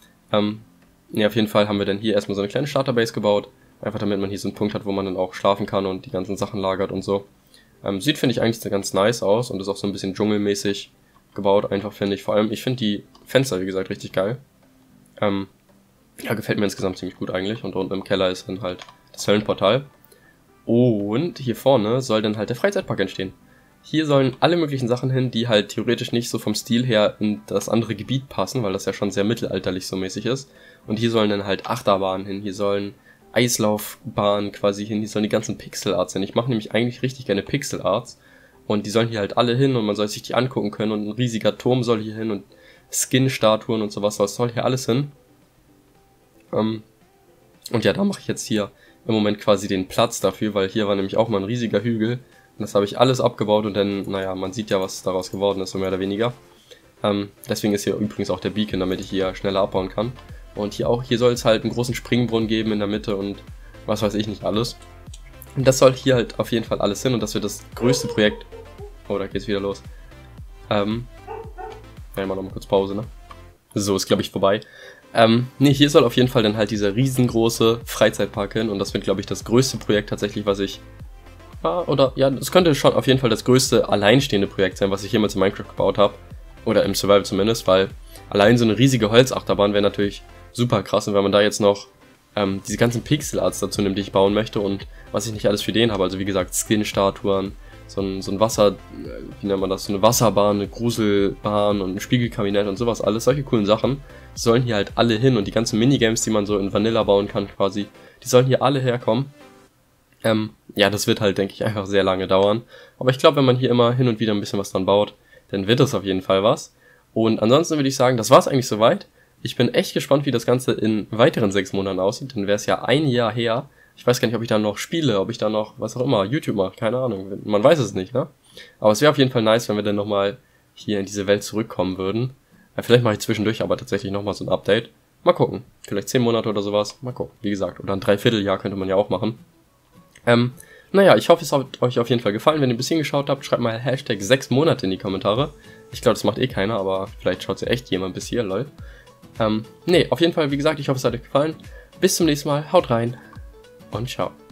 A: Ja, auf jeden Fall haben wir dann hier erstmal so eine kleine Starterbase gebaut. Einfach damit man hier so einen Punkt hat, wo man dann auch schlafen kann und die ganzen Sachen lagert und so. Sieht, finde ich, eigentlich ganz nice aus und ist auch so ein bisschen dschungelmäßig gebaut, einfach, finde ich. Vor allem, ich finde die Fenster, wie gesagt, richtig geil. Ja, gefällt mir insgesamt ziemlich gut eigentlich. Und unten im Keller ist dann halt das Höllenportal. Und hier vorne soll dann halt der Freizeitpark entstehen. Hier sollen alle möglichen Sachen hin, die halt theoretisch nicht so vom Stil her in das andere Gebiet passen, weil das ja schon sehr mittelalterlich so mäßig ist. Und hier sollen dann halt Achterbahnen hin, hier sollen Eislaufbahnen quasi hin, hier sollen die ganzen Pixel-Arts hin. Ich mache nämlich eigentlich richtig gerne Pixel-Arts. Und die sollen hier halt alle hin und man soll sich die angucken können. Und ein riesiger Turm soll hier hin und Skin-Statuen und sowas, das soll hier alles hin. Und ja, da mache ich jetzt hier im Moment quasi den Platz dafür, weil hier war nämlich auch mal ein riesiger Hügel. Und das habe ich alles abgebaut und dann, naja, man sieht ja, was daraus geworden ist, so mehr oder weniger. Deswegen ist hier übrigens auch der Beacon, damit ich hier schneller abbauen kann. Und hier soll es halt einen großen Springbrunnen geben in der Mitte und was weiß ich nicht alles. Und das soll hier halt auf jeden Fall alles hin und das wird das größte Projekt. Oh, da geht's wieder los. Ja, mal noch mal kurz Pause, ne? So, ist glaube ich vorbei. Nee, hier soll auf jeden Fall dann halt dieser riesengroße Freizeitpark hin und das wird, glaube ich, das größte Projekt tatsächlich, was ich... das könnte schon auf jeden Fall das größte alleinstehende Projekt sein, was ich jemals in Minecraft gebaut habe. Oder im Survival zumindest, weil allein so eine riesige Holzachterbahn wäre natürlich super krass. Und wenn man da jetzt noch diese ganzen Pixel-Arts dazu nimmt, die ich bauen möchte und was ich nicht alles für den habe, also wie gesagt, Skin-Statuen, so ein Wasser, wie nennt man das, so eine Wasserbahn, eine Gruselbahn und ein Spiegelkabinett und sowas, alles solche coolen Sachen, sollen hier halt alle hin und die ganzen Minigames, die man so in Vanilla bauen kann quasi, die sollen hier alle herkommen. Ja, das wird halt, denke ich, einfach sehr lange dauern. Aber ich glaube, wenn man hier immer hin und wieder ein bisschen was dran baut, dann wird das auf jeden Fall was. Und ansonsten würde ich sagen, das war's eigentlich soweit. Ich bin echt gespannt, wie das Ganze in weiteren 6 Monaten aussieht. Dann wäre es ja ein Jahr her. Ich weiß gar nicht, ob ich da noch spiele, ob ich da noch, was auch immer, YouTube mache, keine Ahnung. Man weiß es nicht, ne? Aber es wäre auf jeden Fall nice, wenn wir dann nochmal hier in diese Welt zurückkommen würden. Vielleicht mache ich zwischendurch aber tatsächlich nochmal so ein Update. Mal gucken. Vielleicht 10 Monate oder sowas. Mal gucken. Wie gesagt, oder ein Dreivierteljahr könnte man ja auch machen. Naja, ich hoffe, es hat euch auf jeden Fall gefallen. Wenn ihr ein bisschen geschaut habt, schreibt mal Hashtag 6 Monate in die Kommentare. Ich glaube, das macht eh keiner, aber vielleicht schaut ja echt jemand bis hier, lol. Nee, auf jeden Fall, wie gesagt, ich hoffe, es hat euch gefallen. Bis zum nächsten Mal, haut rein und ciao.